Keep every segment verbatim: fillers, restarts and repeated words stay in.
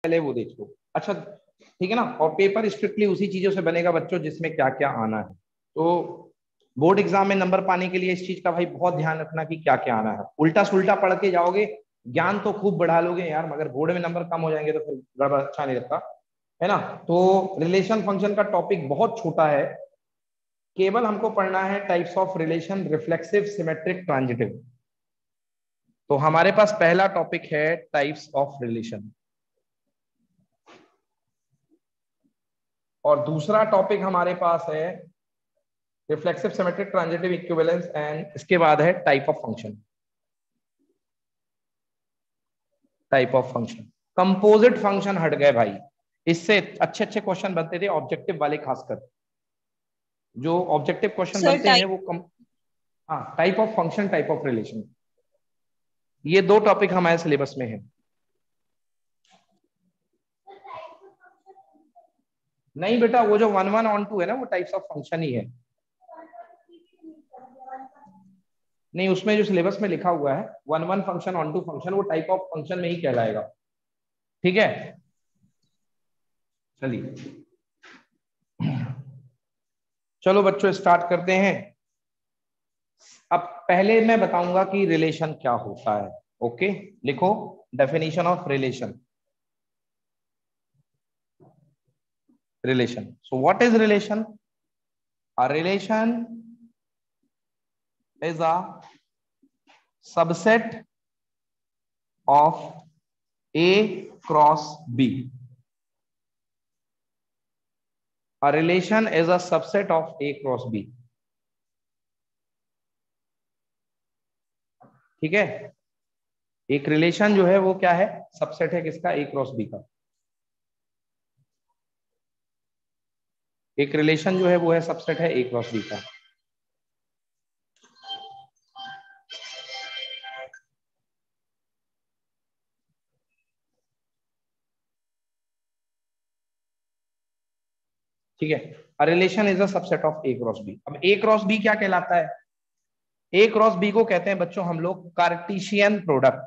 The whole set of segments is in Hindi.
पहले वो देख लो। अच्छा ठीक है ना। और पेपर स्ट्रिक्टली उसी चीजों से बनेगा बच्चों जिसमें क्या क्या आना है। तो बोर्ड एग्जाम में नंबर पाने के लिए इस चीज का भाई बहुत ध्यान रखना कि क्या क्या आना है। उल्टा सुल्टा पढ़ के जाओगे, ज्ञान तो खूब बढ़ा लोगे यार, मगर बोर्ड में नंबर कम हो जाएंगे तो फिर गड़बड़ अच्छा नहीं लगता है ना। तो रिलेशन फंक्शन का टॉपिक बहुत छोटा है, केवल हमको पढ़ना है types of relation, reflexive, symmetric, transitive. तो हमारे पास पहला टॉपिक है टाइप्स ऑफ रिलेशन, और दूसरा टॉपिक हमारे पास है reflexive, symmetric, transitive, equivalence, and इसके बाद है type of function. Type of function, composite function हट गए भाई, इससे अच्छे अच्छे क्वेश्चन बनते थे ऑब्जेक्टिव वाले, खासकर जो ऑब्जेक्टिव क्वेश्चन सर बनते हैं वो कम। हाँ, type of function, type of relation, ये दो टॉपिक हमारे सिलेबस में है। नहीं बेटा, वो जो वन वन ऑन टू है ना वो टाइप्स ऑफ फंक्शन ही है। नहीं, उसमें जो सिलेबस में लिखा हुआ है one one function, onto function, वो टाइप ऑफ फंक्शन में ही कहलाएगा। ठीक है, चलिए चलो बच्चों स्टार्ट करते हैं। अब पहले मैं बताऊंगा कि रिलेशन क्या होता है। ओके, लिखो definition of relation. Relation, so what is relation? A relation is a subset of A cross B. A relation is a subset of A cross B. ठीक है, एक रिलेशन जो है वो क्या है, सबसेट है किसका, A क्रॉस B का। एक रिलेशन जो है वो है सबसेट है A क्रॉस B का। ठीक है, a relation is a subset of A cross B. अब ए क्रॉस बी क्या कहलाता है? ए क्रॉस बी को कहते हैं बच्चों हम लोग कार्टेशियन प्रोडक्ट।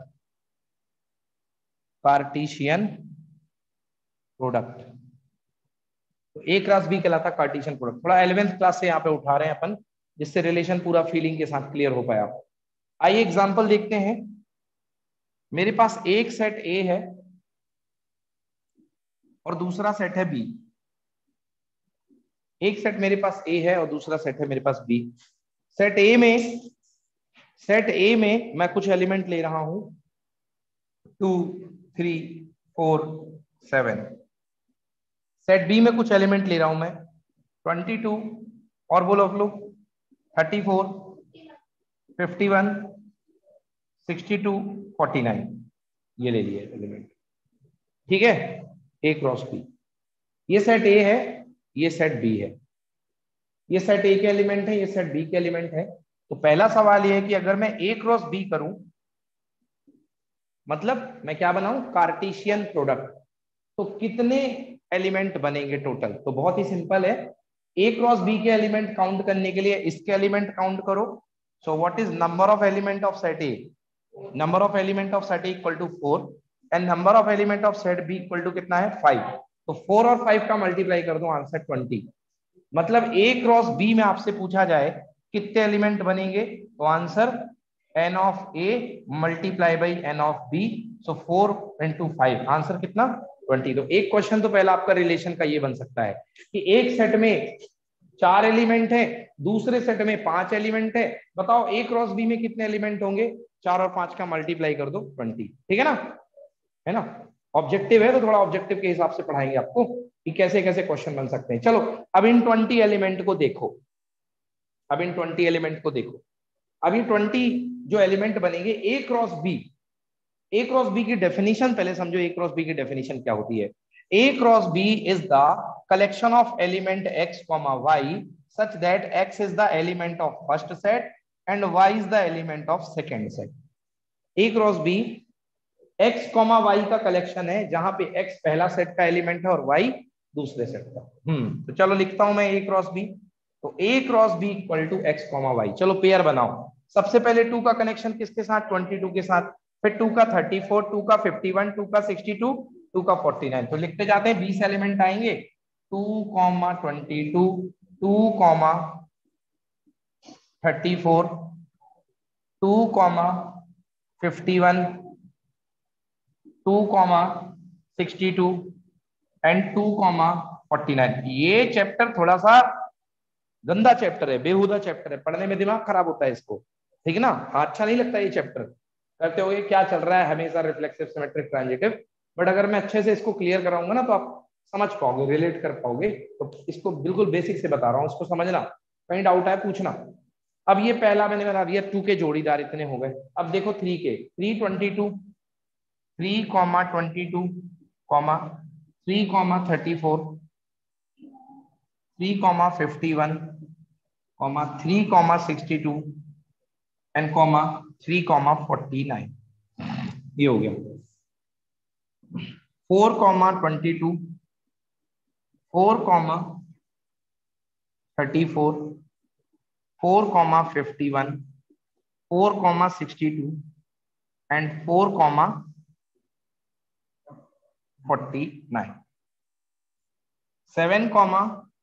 कार्टेशियन प्रोडक्ट, तो ए क्रॉस बी कहलाता है कार्टेशियन प्रोडक्ट। थोड़ा इलेवेंथ क्लास से यहाँ पे उठा रहे हैं अपन, जिससे रिलेशन पूरा फीलिंग के साथ क्लियर हो पाया। आइए एग्जांपल देखते हैं। मेरे पास एक सेट ए है और दूसरा सेट है बी। एक सेट मेरे पास ए है और दूसरा सेट है मेरे पास बी। सेट ए में सेट ए में मैं कुछ एलिमेंट ले रहा हूं, two, three, four, seven. Set B में कुछ एलिमेंट ले रहा हूं मैं, ट्वेंटी टू, और बोलो आप लोग, thirty four, fifty one, sixty two, forty nine, ये ले लिए एलिमेंट। ठीक है, ए क्रॉस बी, ये सेट ए है, ये सेट बी है। ये सेट ए के एलिमेंट है, ये सेट बी के एलिमेंट है। तो पहला सवाल ये है कि अगर मैं ए क्रॉस बी करूं, मतलब मैं क्या बनाऊं, कार्टेशियन प्रोडक्ट, तो कितने एलिमेंट बनेंगे टोटल? तो बहुत ही सिंपल है, ए क्रॉस बी के एलिमेंट काउंट करने के लिए इसके एलिमेंट काउंट करो। So what is number of element of set A? Number of element of set A equal to four, and number of element of set B equal to कितना है, फाइव। तो फोर और फाइव का मल्टीप्लाई कर दो, आंसर ट्वेंटी। मतलब ए क्रॉस बी में आपसे पूछा जाए कितने एलिमेंट बनेंगे, तो answer N of A multiply by N of B. So four into five, answer कितना, ट्वेंटी। तो एक क्वेश्चन तो पहला आपका रिलेशन का ये बन सकता है कि एक सेट में चार एलिमेंट है, दूसरे सेट में पांच एलिमेंट है, बताओ ए क्रॉस बी में कितने एलिमेंट होंगे? चार और पांच का मल्टीप्लाई कर दो, ट्वेंटी। ठीक है ना, है ना। ऑब्जेक्टिव है तो थोड़ा ऑब्जेक्टिव के हिसाब से पढ़ाएंगे आपको कि कैसे कैसे क्वेश्चन बन सकते हैं। चलो अब इन ट्वेंटी एलिमेंट को देखो। अब इन ट्वेंटी एलिमेंट को देखो। अब ये ट्वेंटी जो एलिमेंट बनेंगे A cross B, A cross B की डेफिनेशन पहले समझो। ए क्रॉस बी की डेफिनेशन क्या होती है? A cross B is the collection of element X comma Y such that X is the element of first set and Y is the element of second set. A cross B x comma Y का कलेक्शन है, जहां पे x पहला सेट का एलिमेंट है और y दूसरे सेट का। हम्म तो चलो लिखता हूं मैं a क्रॉस b। तो a cross b equal to X comma Y. चलो पेयर बनाओ। सबसे पहले टू का कनेक्शन किसके साथ, ट्वेंटी टू के साथ, फिर टू का थर्टी फोर, टू का फिफ्टी वन, टू का सिक्सटी टू, टू का फोर्टी नाइन, तो लिखते जाते हैं बीस एलिमेंट आएंगे, two comma twenty two, two comma thirty four, two comma fifty one, two comma sixty two and two comma forty nine. ये चैप्टर थोड़ा सा गंदा चैप्टर है, बेहुदा चैप्टर है, पढ़ने में दिमाग खराब होता है इसको, ठीक है ना। अच्छा नहीं लगता ये चैप्टर, करते हो ये क्या चल रहा है हमेशा रिफ्लेक्सिव सिमेट्रिक ट्रांजिटिव, बट अगर मैं अच्छे से इसको क्लियर कराऊंगा ना तो आप समझ पाओगे, रिलेट कर पाओगे। तो इसको बिल्कुल बेसिक से बता रहा हूँ, इसको समझना, कहीं डाउट है पूछना। अब ये पहला मैंने बता दिया, टू के जोड़ीदार इतने हो गए। अब देखो थ्री के, three twenty two, three comma twenty two comma three comma thirty four, three comma fifty one comma three comma sixty two and comma three comma forty nine. ये हो गया। Four comma twenty two, four comma thirty four, four comma fifty one, four comma sixty two and four comma forty nine. Seven comma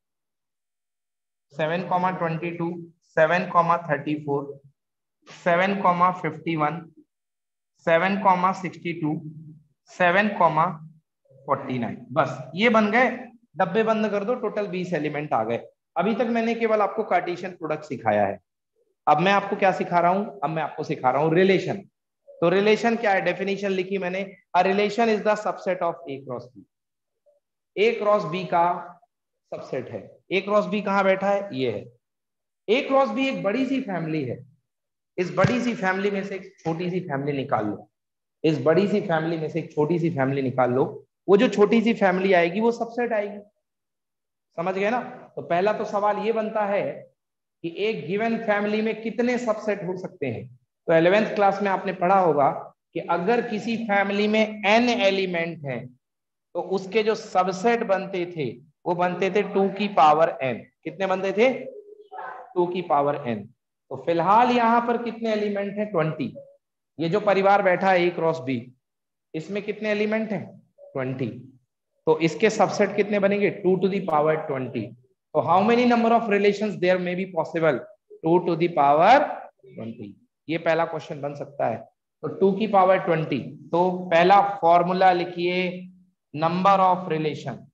seven comma twenty two, seven comma thirty four, seven comma fifty one, seven comma sixty two, seven comma forty nine. बस ये बन गए, डब्बे बंद कर दो, टोटल बीस एलिमेंट आ गए। अभी तक मैंने केवल आपको कार्टेशियन प्रोडक्ट सिखाया है। अब मैं आपको क्या सिखा रहा हूं, अब मैं आपको सिखा रहा हूं रिलेशन। तो रिलेशन क्या है, डेफिनेशन लिखी मैंने, a relation is the subset of A cross B. A cross B का सबसेट है। ए क्रॉस बी कहां बैठा है, ये है। ए क्रॉस बी एक बड़ी सी फैमिली है, इस बड़ी सी फैमिली में से एक छोटी सी फैमिली निकाल लो, इस बड़ी सी फैमिली में से एक छोटी सी फैमिली निकाल लो, वो जो छोटी सी फैमिली आएगी वो सबसेट आएगी। समझ गए ना। तो पहला तो सवाल ये बनता है कि एक गिवन फैमिली में कितने सबसेट हो सकते हैं। तो इलेवेंथ क्लास में आपने पढ़ा होगा कि अगर किसी फैमिली में एन एलिमेंट है तो उसके जो सबसेट बनते थे वो बनते थे टू की पावर एन। कितने बनते थे, टू की पावर एन। तो फिलहाल यहाँ पर कितने एलिमेंट हैं, ट्वेंटी। ये जो परिवार बैठा है ए क्रॉस बी, इसमें कितने एलिमेंट हैं, ट्वेंटी। तो इसके सबसेट कितने बनेंगे, two to the power twenty. तो how many number of relations there may be possible, two to the power twenty. ये पहला क्वेश्चन बन सकता है। तो टू की पावर ट्वेंटी, तो पहला फॉर्मूला लिखिए, number of relation,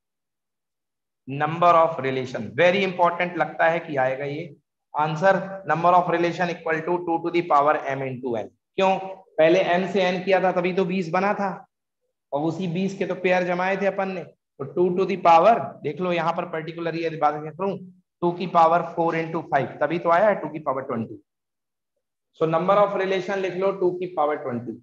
number of relation. Very important लगता है कि आएगा ये answer, number of relation equal to two to the power M into N. क्यों, पहले एम से एन किया था तभी तो बीस बना था, और उसी बीस के तो पेयर जमाए थे अपन ने। तो टू टू दी पावर, देख लो यहाँ पर पर्टिकुलर ये बात करूं, टू की पावर फोर इंटू फाइव, तभी तो आया है टू की power twenty. So number of relation लिख लो टू की power twenty,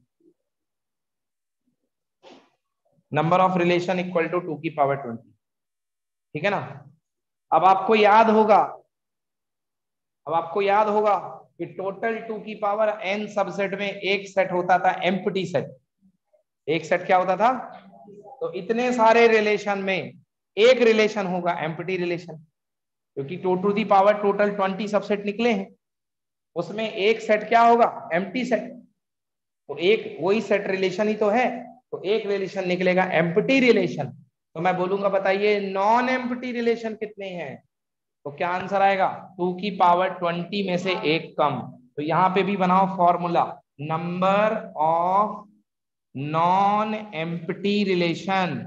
number of relation equal to two की पावर ट्वेंटी, ठीक है ना। अब आपको याद होगा, अब आपको याद होगा कि टोटल टू की पावर एन सबसेट में एक सेट होता था एम्प्टी सेट। एक सेट क्या होता था, तो इतने सारे रिलेशन में एक रिलेशन होगा एम्प्टी रिलेशन, क्योंकि two to the power total twenty subset निकले हैं, उसमें एक सेट क्या होगा, एम्प्टी सेट। तो एक वही सेट रिलेशन ही तो है, तो एक रिलेशन निकलेगा एम्प्टी रिलेशन। तो मैं बोलूंगा बताइए नॉन एम्प्टी रिलेशन कितने हैं, तो क्या आंसर आएगा, टू की पावर ट्वेंटी में से एक कम। तो यहां पे भी बनाओ formula, number of non empty relation,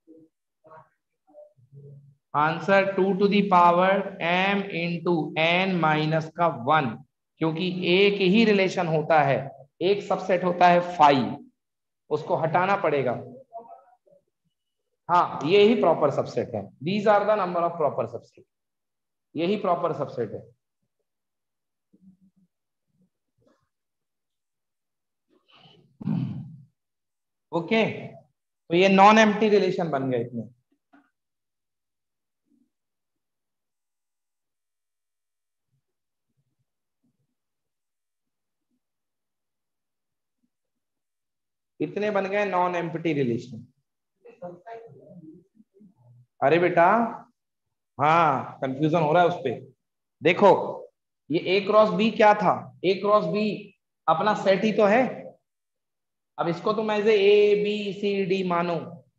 answer two to the power M into n minus का वन, क्योंकि एक ही रिलेशन होता है, एक सबसेट होता है फाइव, उसको हटाना पड़ेगा। हाँ ये ही प्रॉपर सबसेट है, these are the number of proper subset, यही प्रॉपर सबसेट है। ओके, तो ये नॉन एम्प्टी रिलेशन बन गए इतने। इतने बन गए नॉन एम्प्टी रिलेशन। अरे बेटा, हाँ कंफ्यूजन हो रहा है उस पे। देखो ये ए क्रॉस बी क्या था, ए क्रॉस बी अपना सेट ही तो है। अब इसको तुम ऐसे ए बी सी डी मानो,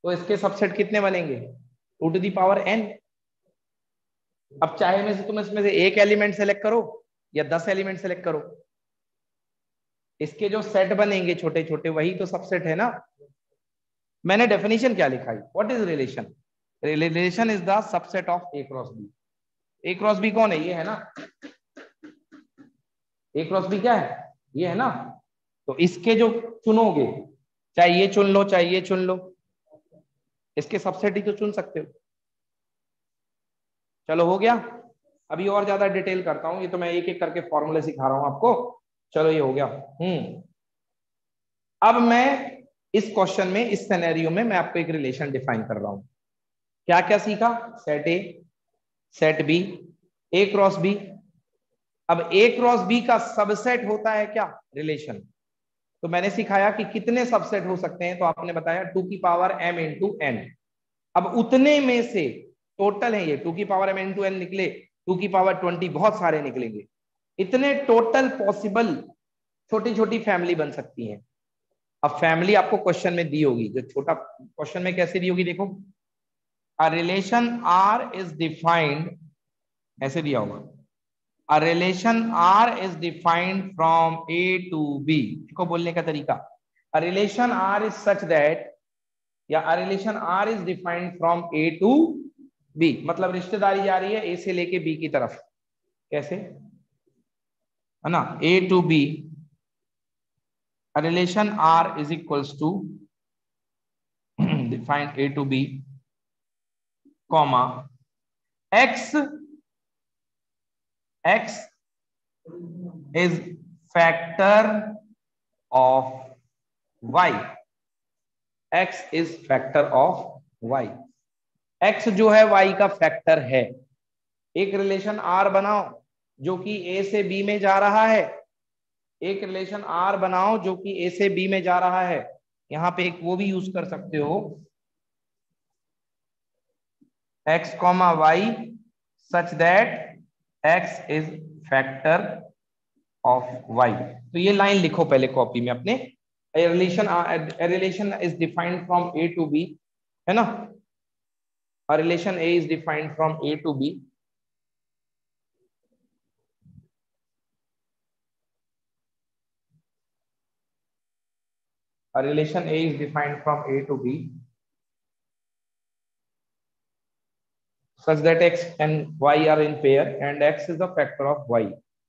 तो इसके सबसेट कितने बनेंगे, two to the power n. अब चाहे में से तुम इसमें से एक एलिमेंट सेलेक्ट करो या दस एलिमेंट सेलेक्ट करो, इसके जो सेट बनेंगे छोटे छोटे वही तो सबसेट है ना। मैंने डेफिनेशन क्या लिखा है, what is relation, relation is the subset of A cross B. A cross B कौन है, ये है ना, ए क्रॉस बी क्या है, ये है ना। तो इसके जो चुनोगे, चाहे ये चुन लो चाहे ये चुन लो, इसके सबसेट ही तो चुन सकते हो। चलो हो गया। अभी और ज्यादा डिटेल करता हूं, ये तो मैं एक एक करके फॉर्मूले सिखा रहा हूं आपको। चलो ये हो गया। हम्म अब मैं इस क्वेश्चन में, इस सिनेरियो में मैं आपको एक रिलेशन डिफाइन कर रहा हूं। क्या क्या सीखा, set A, set B, A cross B. अब ए क्रॉस बी का सबसेट होता है क्या, रिलेशन। तो मैंने सिखाया कि कितने सबसेट हो सकते हैं, तो आपने बताया टू की पावर एम इंटू एन। अब उतने में से टोटल है ये टू की पावर एम इंटू एन निकले, टू की पावर ट्वेंटी, बहुत सारे निकलेंगे। इतने टोटल पॉसिबल छोटी छोटी फैमिली बन सकती हैं। अब फैमिली आपको क्वेश्चन में दी होगी, जो छोटा क्वेश्चन में कैसे दी होगी, देखो, a relation R is defined, ऐसे दिया होगा, a relation R is defined from A to B. इसको बोलने का तरीका, a relation R is such that, या a relation R is defined from A to B, मतलब रिश्तेदारी जा रही है ए से लेके बी की तरफ, कैसे है ना, A to B, a relation R is equals to define A to B, comma X, X is factor of Y, X is factor of Y, X जो है Y का फैक्टर है। एक रिलेशन R बनाओ जो कि A से B में जा रहा है, एक रिलेशन R बनाओ जो कि A से B में जा रहा है। यहां पे एक वो भी यूज कर सकते हो, x comma Y such that x is factor of y। तो ये लाइन लिखो पहले कॉपी में अपने, relation relation is defined from a to b, है ना, relation a is defined from a to b, a relation A is defined from A to B such that X and Y are in pair and X is the factor of Y।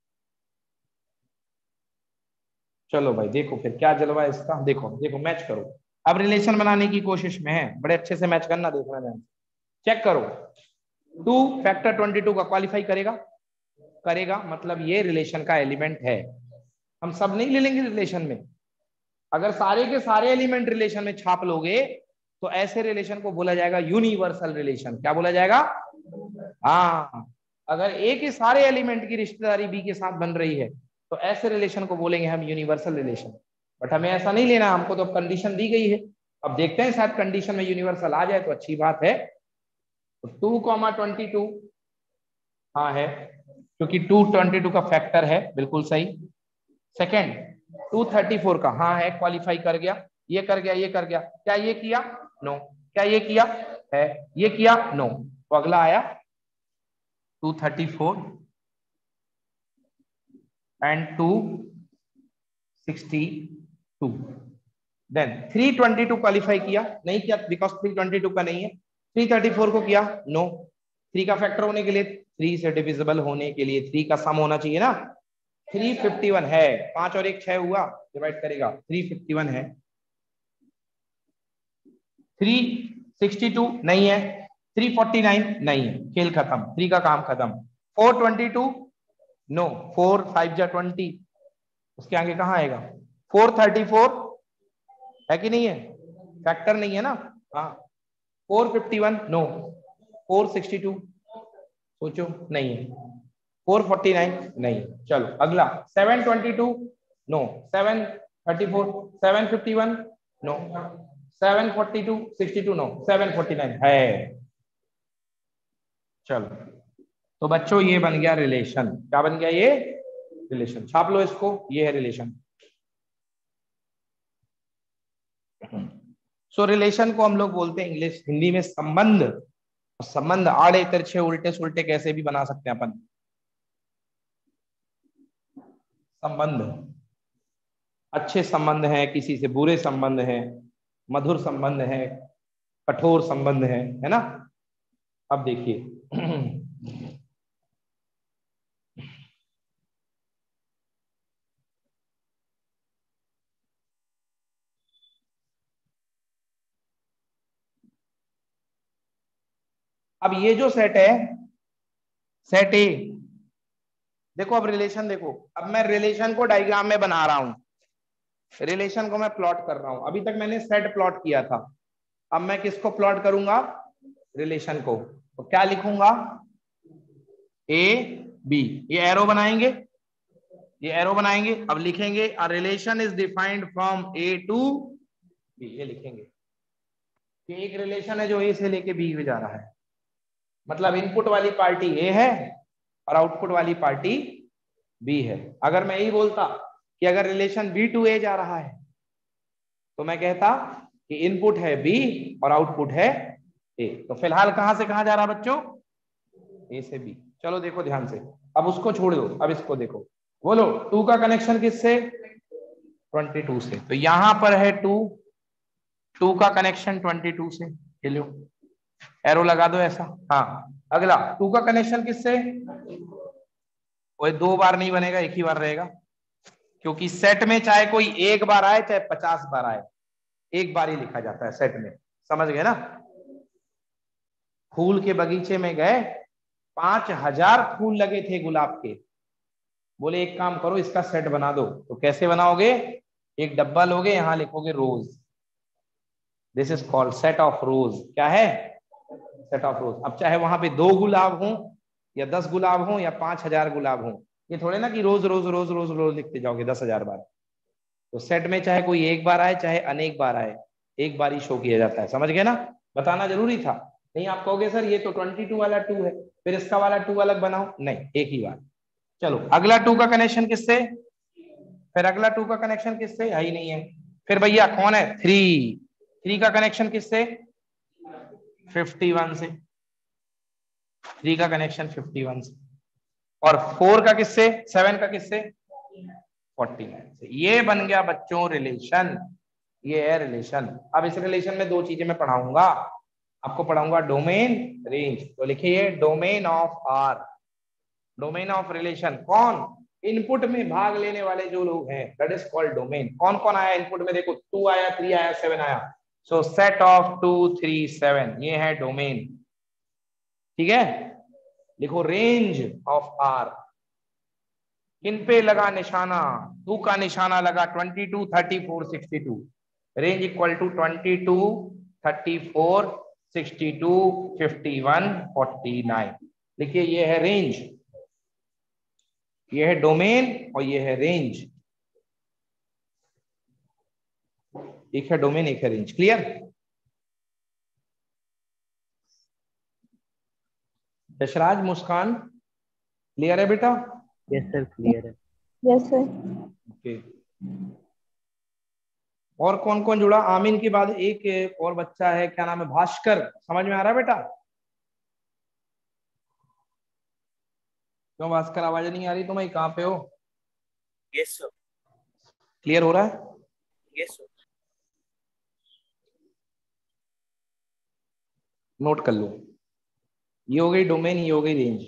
चलो भाई देखो फिर क्या जलवा है इसका, देखो देखो मैच करो। अब रिलेशन बनाने की कोशिश में है, बड़े अच्छे से मैच करना, देखना ध्यान से, चेक करो। टू फैक्टर ट्वेंटी टू का क्वालिफाई करेगा, करेगा मतलब ये रिलेशन का एलिमेंट है। हम सब नहीं ले लेंगे रिलेशन में, अगर सारे के सारे एलिमेंट रिलेशन में छाप लोगे तो ऐसे रिलेशन को बोला जाएगा यूनिवर्सल रिलेशन। क्या बोला जाएगा, हाँ, अगर ए के सारे एलिमेंट की रिश्तेदारी बी के साथ बन रही है तो ऐसे रिलेशन को बोलेंगे हम यूनिवर्सल रिलेशन। बट हमें ऐसा नहीं लेना, हमको तो कंडीशन दी गई है। अब देखते हैं शायद कंडीशन में यूनिवर्सल आ जाए तो अच्छी बात है। तो टू कॉमा ट्वेंटी टू, हाँ है, क्योंकि टू ट्वेंटी टू का फैक्टर है, बिल्कुल सही। सेकेंड टू थर्टी फोर का, हाँ है, क्वालिफाई कर गया, ये कर गया, ये कर गया, क्या ये किया, नो, क्या ये किया है, ये किया, नो। तो अगला आया two thirty four and two sixty two. Then three twenty two qualify किया, नहीं किया बिकॉज थ्री ट्वेंटी टू का नहीं है। थ्री थर्टी फोर को किया, नो। थ्री का फैक्टर होने के लिए, थ्री से डिविजिबल होने के लिए थ्री का सम होना चाहिए ना। थ्री फिफ्टी वन है, पांच और एक छह हुआ, डिवाइड करेगा, थ्री फिफ्टी वन है। थ्री सिक्सटी टू नहीं है, थ्री फोर्टी नाइन नहीं है, खेल खत्म, थ्री का काम खत्म। Four twenty two no, four five जा ट्वेंटी, उसके आगे कहाँ आएगा। फोर थर्टी फोर है कि नहीं है, फैक्टर नहीं है ना, हाँ। Four fifty one no, four sixty two सोचो नहीं है, फोर फोर्टी नाइन नहीं। चलो अगला seven twenty two no, seven thirty four, seven fifty one no, seven forty two sixty two no, seven forty nine है। चलो तो बच्चों ये बन गया रिलेशन, क्या बन गया ये, रिलेशन। छाप लो इसको, ये है रिलेशन। सो रिलेशन को हम लोग बोलते हैं इंग्लिश हिंदी में संबंध। संबंध आड़े तिरछे उल्टे सुलटे कैसे भी बना सकते हैं अपन। संबंध अच्छे संबंध है, किसी से बुरे संबंध है, मधुर संबंध है, कठोर संबंध है, है ना। अब देखिए अब ये जो सेट है, सेट ए, देखो अब रिलेशन देखो, अब मैं रिलेशन को डायग्राम में बना रहा हूं, रिलेशन को मैं प्लॉट कर रहा हूं। अभी तक मैंने सेट प्लॉट किया था, अब मैं किसको प्लॉट करूंगा, रिलेशन को। तो क्या लिखूंगा, ए बी, ये एरो बनाएंगे, ये एरो बनाएंगे। अब लिखेंगे a relation is defined from A to B, ये लिखेंगे कि एक रिलेशन है जो ए से लेके बी में जा रहा है, मतलब इनपुट वाली पार्टी ए है और आउटपुट वाली पार्टी बी है। अगर मैं यही बोलता कि अगर रिलेशन बी टू ए जा रहा है तो मैं कहता कि इनपुट है बी और आउटपुट है ए। तो फिलहाल कहां से कहां जा रहा बच्चों, ए से बी। चलो देखो ध्यान से, अब उसको छोड़ दो, अब इसको देखो। बोलो टू का कनेक्शन किससे, ट्वेंटी टू से। तो यहां पर है टू, टू का कनेक्शन ट्वेंटी टू से, लो एरो लगा दो ऐसा। हाँ अगला टू का कनेक्शन किससे, वो दो बार नहीं बनेगा, एक ही बार रहेगा, क्योंकि सेट में चाहे कोई एक बार आए चाहे पचास बार आए, एक बार ही लिखा जाता है सेट में, समझ गए ना। फूल के बगीचे में गए, पांच हजार फूल लगे थे गुलाब के, बोले एक काम करो इसका सेट बना दो। तो कैसे बनाओगे, एक डब्बा लोगे, यहां लिखोगे rows, this is called set of rows. क्या है, सेट ऑफ रोज। अब चाहे वहां पे दो गुलाब हो या दस गुलाब हो या पांच हजार गुलाब हो, ये थोड़े ना कि रोज रोज रोज रोज रोज लिखते जाओगे दस हजार बार। तो सेट में चाहे कोई एक बार आए चाहे अनेक बार आए, एक बार ही शो किया जाता है, समझ गए ना। बताना जरूरी था, नहीं आप कहोगे सर ये तो ट्वेंटी टू वाला टू है, फिर इसका वाला टू अलग बनाओ, नहीं एक ही बार। चलो अगला टू का कनेक्शन किससे, फिर अगला टू का कनेक्शन किससे, है ही नहीं है। फिर भैया कौन है, थ्री, थ्री का कनेक्शन किससे, फिफ्टी वन से, थ्री का कनेक्शन फिफ्टी वन से। और फोर का किससे, सेवन का किससे, फोर्टी नाइन से। ये बन गया बच्चों रिलेशन, ये है रिलेशन। अब इस रिलेशन में दो चीजें मैं पढ़ाऊंगा, आपको पढ़ाऊंगा डोमेन, रेंज। तो लिखिए domain of R, domain of relation. कौन, इनपुट में भाग लेने वाले जो लोग हैं, दैट इज कॉल्ड डोमेन। कौन कौन आया इनपुट में, देखो टू आया, थ्री आया, सेवन आया। So set of two three seven, ये है डोमेन, ठीक है। लिखो रेंज ऑफ आर, किन पे लगा निशाना, टू का निशाना लगा twenty two, thirty four, sixty two. Range equal to twenty two, thirty four, sixty two, fifty one, forty nine. देखिए ये है रेंज, ये है डोमेन और ये है रेंज। एक है डोमेन एक है range, clear. Yashraj, Muskan, clear है बेटा। यस सर क्लियर है। Yes sir. ओके, और कौन कौन जुड़ा, आमीन के बाद एक और बच्चा है, क्या नाम है, भास्कर। समझ में आ रहा है बेटा, क्यों भास्कर आवाज नहीं आ रही तुम्हें, कहाँ पे हो। Yes sir. क्लियर हो रहा है, यस सर। नोट कर लो। ये हो गई डोमेन, ये हो गई रेंज।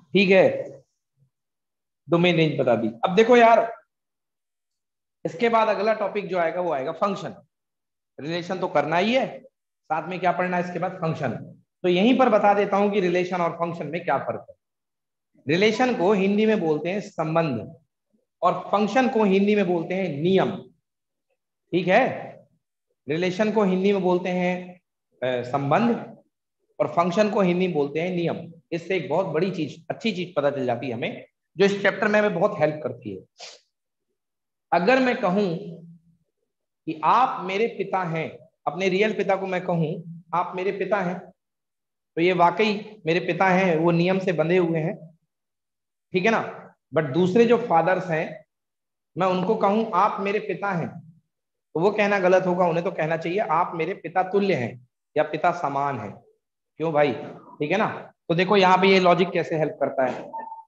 ठीक है, डोमेन रेंज बता दी। अब देखो यार, इसके बाद अगला टॉपिक जो आएगा वो आएगा फंक्शन। रिलेशन तो करना ही है, साथ में क्या पढ़ना है इसके बाद, फंक्शन। तो यहीं पर बता देता हूं कि रिलेशन और फंक्शन में क्या फर्क है। रिलेशन को हिंदी में बोलते हैं संबंध, और फंक्शन को हिंदी में बोलते हैं नियम। ठीक है, रिलेशन को हिंदी में बोलते हैं संबंध, और फंक्शन को हिंदी में बोलते हैं नियम। इससे एक बहुत बड़ी चीज, अच्छी चीज पता चल जाती है हमें, जो इस चैप्टर में हमें बहुत हेल्प करती है। अगर मैं कहूं कि आप मेरे पिता हैं, अपने रियल पिता को मैं कहूं आप मेरे पिता हैं, तो ये वाकई मेरे पिता हैं, वो नियम से बंधे हुए हैं, ठीक है ना। बट दूसरे जो फादर्स हैं, मैं उनको कहूं आप मेरे पिता हैं, तो वो कहना गलत होगा। उन्हें तो कहना चाहिए आप मेरे पिता तुल्य हैं या पिता समान है। क्यों भाई, ठीक है ना। तो देखो यहाँ पे ये लॉजिक कैसे हेल्प करता है।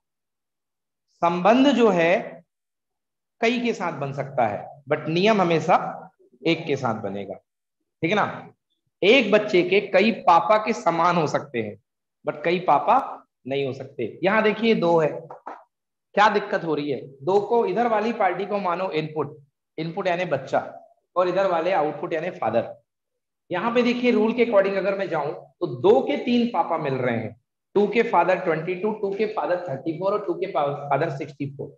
संबंध जो है कई के साथ बन सकता है, बट नियम हमेशा एक के साथ बनेगा, ठीक है ना। एक बच्चे के कई पापा के समान हो सकते हैं, बट कई पापा नहीं हो सकते। यहां देखिए दो है, क्या दिक्कत हो रही है। दो को, इधर वाली पार्टी को मानो इनपुट, इनपुट यानी बच्चा, और इधर वाले आउटपुट यानी फादर। यहाँ पे देखिए रूल के अकॉर्डिंग अगर मैं जाऊं तो दो के तीन पापा मिल रहे हैं। टू के फादर ट्वेंटी टू, टू के फादर थर्टी फोर और टू के फादर सिक्सटी फोर,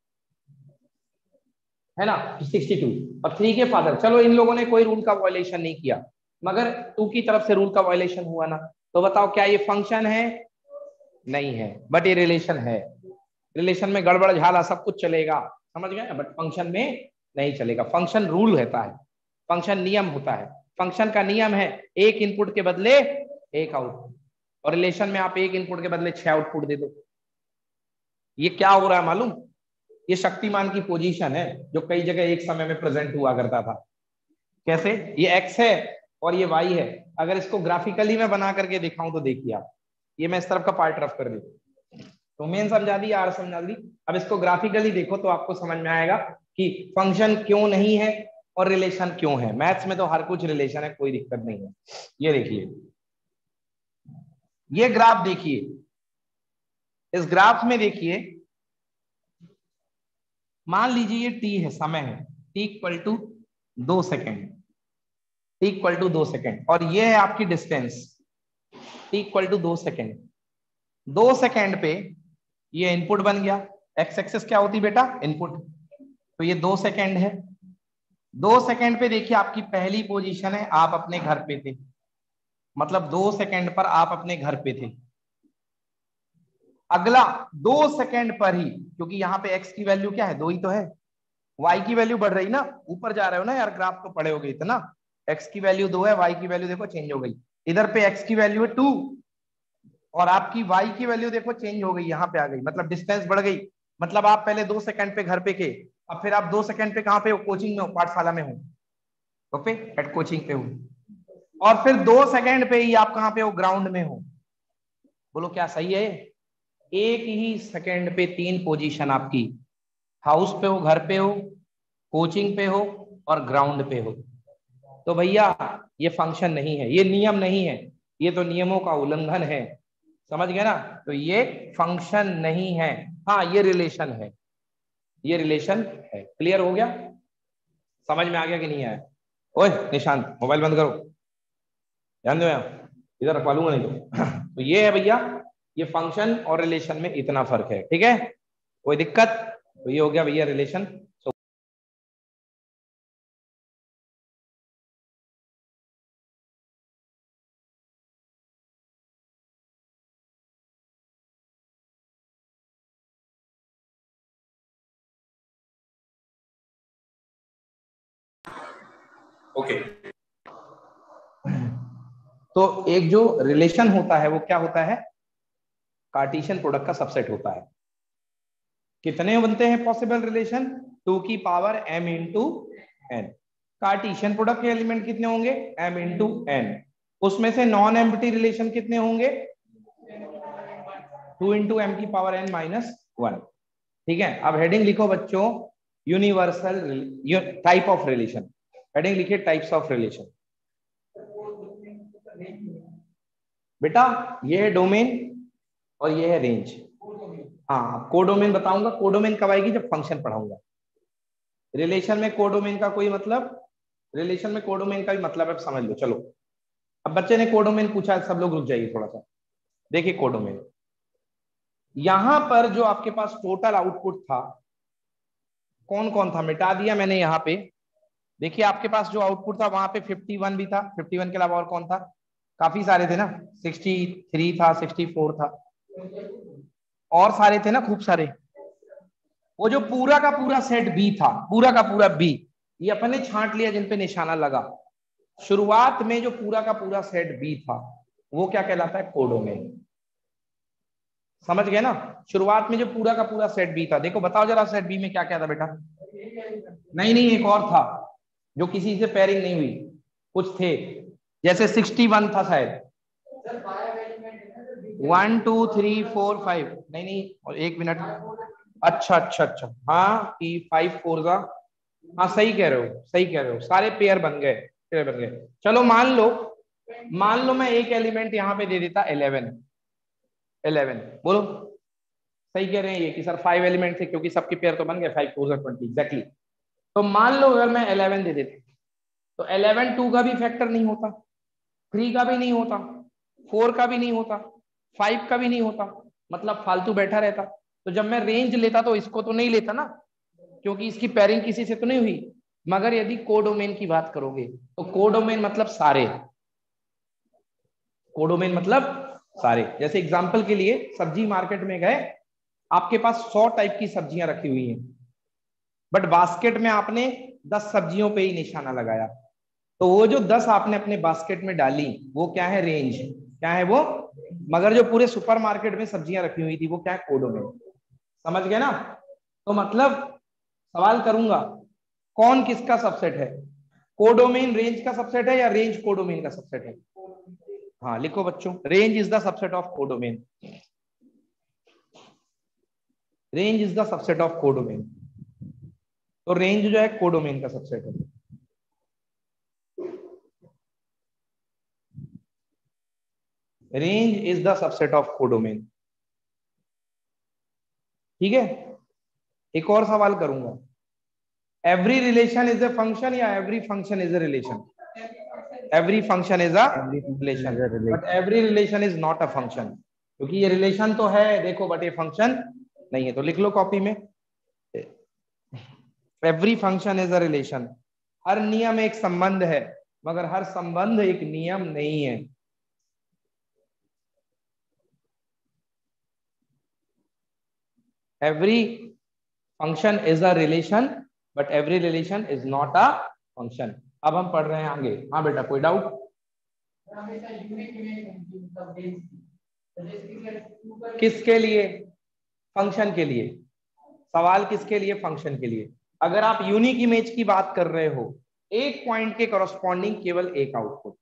है ना, सिक्सटी टू। और थ्री के फादर, चलो इन लोगों ने कोई रूल का वायलेशन नहीं किया, मगर टू की तरफ से रूल का वायलेशन हुआ ना। तो बताओ क्या ये फंक्शन है? नहीं है, बट ये रिलेशन है। रिलेशन में गड़बड़ झाला सब कुछ चलेगा, समझ गए, बट फंक्शन में नहीं चलेगा। फंक्शन रूल रहता है, फंक्शन नियम होता है। फंक्शन का नियम है एक इनपुट के बदले एक आउटपुट, और रिलेशन में आप एक इनपुट के बदले छह आउटपुट दे दो। ये क्या हो रहा है मालूम? ये शक्तिमान की पोजीशन है, जो कई जगह एक समय में प्रेजेंट हुआ करता था। कैसे? ये एक्स है और ये वाई है। अगर इसको ग्राफिकली मैं बना करके दिखाऊं तो देखिए आप, ये मैं इस तरफ का पार्ट रफ कर दी, तो मेन समझा दी, आर समझा दी। अब इसको ग्राफिकली देखो तो आपको समझ में आएगा कि फंक्शन क्यों नहीं है और रिलेशन क्यों है। मैथ्स में तो हर कुछ रिलेशन है, कोई दिक्कत नहीं है। ये देखिए, ये ग्राफ देखिए, इस ग्राफ में देखिए, मान लीजिए ये टी है, समय है, टी इक्वल टू दो सेकेंड, टी इक्वल टू दो सेकेंड, और ये है आपकी डिस्टेंस, टी इक्वल टू दो सेकेंड। दो सेकेंड पे ये इनपुट बन गया। एक्स एक्सिस क्या होती बेटा? इनपुट। तो ये दो सेकेंड है। दो सेकेंड पे देखिए आपकी पहली पोजीशन है, आप अपने घर पे थे, मतलब दो सेकेंड पर आप अपने घर पे थे। अगला दो सेकेंड पर ही, क्योंकि यहाँ पे एक्स की वैल्यू क्या है? दो ही तो है, वाई की वैल्यू बढ़ रही ना, ऊपर जा रहे हो ना यार, ग्राफ तो पड़े हो गए इतना। एक्स की वैल्यू दो है, वाई की वैल्यू देखो चेंज हो गई। इधर पे एक्स की वैल्यू है टू, और आपकी वाई की वैल्यू देखो चेंज हो गई, यहाँ पे आ गई, मतलब डिस्टेंस बढ़ गई। मतलब आप पहले दो सेकंड पे घर पे के, अब फिर आप दो सेकंड पे कहाँ पे हो? कोचिंग में हो, पाठशाला में हो, ओके, एट कोचिंग पे हो। और फिर दो सेकंड पे ही आप कहाँ पे हो? ग्राउंड में हो। बोलो क्या सही है? एक ही सेकंड पे तीन पोजीशन आपकी, हाउस पे हो, घर पे हो, कोचिंग पे हो और ग्राउंड पे हो। तो भैया ये फंक्शन नहीं है, ये नियम नहीं है, ये तो नियमों का उल्लंघन है, समझ गए ना। तो ये फंक्शन नहीं है, हाँ ये रिलेशन है, ये रिलेशन है। क्लियर हो गया? समझ में आ गया कि नहीं आया? ओए निशांत, मोबाइल बंद करो, ध्यान दो, यहाँ इधर रखवा लूंगा नहीं तो। तो ये है भैया, ये फंक्शन और रिलेशन में इतना फर्क है, ठीक है, कोई दिक्कत? तो ये हो गया भैया रिलेशन। ओके, तो एक जो रिलेशन होता है वो क्या होता है? कार्टेशियन प्रोडक्ट का सबसेट होता है। कितने बनते हैं पॉसिबल रिलेशन? टू की power m into n. Cartesian product के एलिमेंट कितने होंगे? m into n. उसमें से नॉन एम्प्टी रिलेशन कितने होंगे? टू इंटू एम की पावर n माइनस वन। ठीक है, अब हेडिंग लिखो बच्चों, universal type of relation. Heading लिखिए टाइप्स ऑफ रिलेशन। बेटा ये है डोमेन और ये है रेंज। हाँ, कोडोमेन बताऊंगा। कोडोमेन कब आएगी? जब फंक्शन पढ़ाऊंगा। रिलेशन में कोडोमेन का कोई मतलब, रिलेशन में कोडोमेन का भी मतलब है, समझ लो। चलो, अब बच्चे ने कोडोमेन पूछा, सब लोग रुक जाइए थोड़ा सा। देखिए कोडोमेन, यहां पर जो आपके पास टोटल आउटपुट था कौन कौन था, मिटा दिया मैंने यहाँ पे। देखिए आपके पास जो आउटपुट था वहां पे इक्यावन भी था, इक्यावन के अलावा और कौन था? काफी सारे थे ना, तिरसठ था, चौंसठ था, और सारे थे ना, खूब सारे। वो जो पूरा का पूरा सेट बी था, पूरा का पूरा बी, ये अपने छांट लिया जिन पे निशाना लगा। शुरुआत में जो पूरा का पूरा सेट बी था वो क्या कहलाता है? कोडोमेन। समझ गए ना? शुरुआत में जो पूरा का पूरा सेट बी था, देखो बताओ जरा सेट बी में क्या क्या था बेटा? नहीं नहीं, एक और था जो किसी से पेयरिंग नहीं हुई, कुछ थे, जैसे इकसठ था शायद, one two three four five, नहीं नहीं, और एक मिनट, अच्छा अच्छा अच्छा, हाँ कि फाइव फोर का, हाँ सही कह रहे हो, सही कह रहे हो, सारे पेयर बन गए, पेयर बन गए। चलो मान लो, मान लो मैं एक एलिमेंट यहाँ पे दे देता इलेवन, इलेवन, बोलो सही कह रहे हैं ये कि सर फाइव एलिमेंट थे, क्योंकि सबके पेयर तो बन गए, फाइव फोर ट्वेंटी एग्जैक्टली। तो मान लो अगर मैं इलेवन दे देता, तो इलेवन टू का भी फैक्टर नहीं होता, थ्री का भी नहीं होता, फोर का भी नहीं होता, फाइव का भी नहीं होता, मतलब फालतू बैठा रहता। तो जब मैं रेंज लेता तो इसको तो नहीं लेता ना, क्योंकि इसकी पेयरिंग किसी से तो नहीं हुई। मगर यदि कोडोमेन की बात करोगे तो कोडोमेन मतलब सारे, कोडोमेन मतलब सारे। जैसे एग्जांपल के लिए सब्जी मार्केट में गए, आपके पास सौ टाइप की सब्जियां रखी हुई हैं, बट बास्केट में आपने दस सब्जियों पे ही निशाना लगाया, तो वो जो दस आपने अपने बास्केट में डाली वो क्या है? रेंज। क्या है वो? मगर जो पूरे सुपरमार्केट में सब्जियां रखी हुई थी वो क्या है? कोडोमेन। समझ गए ना? तो मतलब सवाल करूंगा, कौन किसका सबसेट है? कोडोमेन रेंज का सबसेट है या रेंज कोडोमेन का सबसेट है? हाँ लिखो बच्चों, range is the subset of codomain, range is the subset of codomain. तो रेंज जो है कोडोमेन का सबसेट है। Range is the subset of codomain. ठीक है, एक और सवाल करूंगा, every relation is a function या every function is a relation? Every function is a Every function relation, is a but relation. Every relation is not a function, क्योंकि ये रिलेशन तो है देखो, बट ये फंक्शन नहीं है। तो लिख लो कॉपी में, every function is a relation. हर नियम एक संबंध है, मगर हर संबंध एक नियम नहीं है। Every function is a relation, but every relation is not a function. अब हम पढ़ रहे हैं आगे। हाँ बेटा, कोई डाउट? किसके लिए? फंक्शन के लिए। सवाल किसके लिए? फंक्शन के लिए। अगर आप यूनिक इमेज की बात कर रहे हो, एक पॉइंट के करस्पॉन्डिंग केवल एक आउटपुट,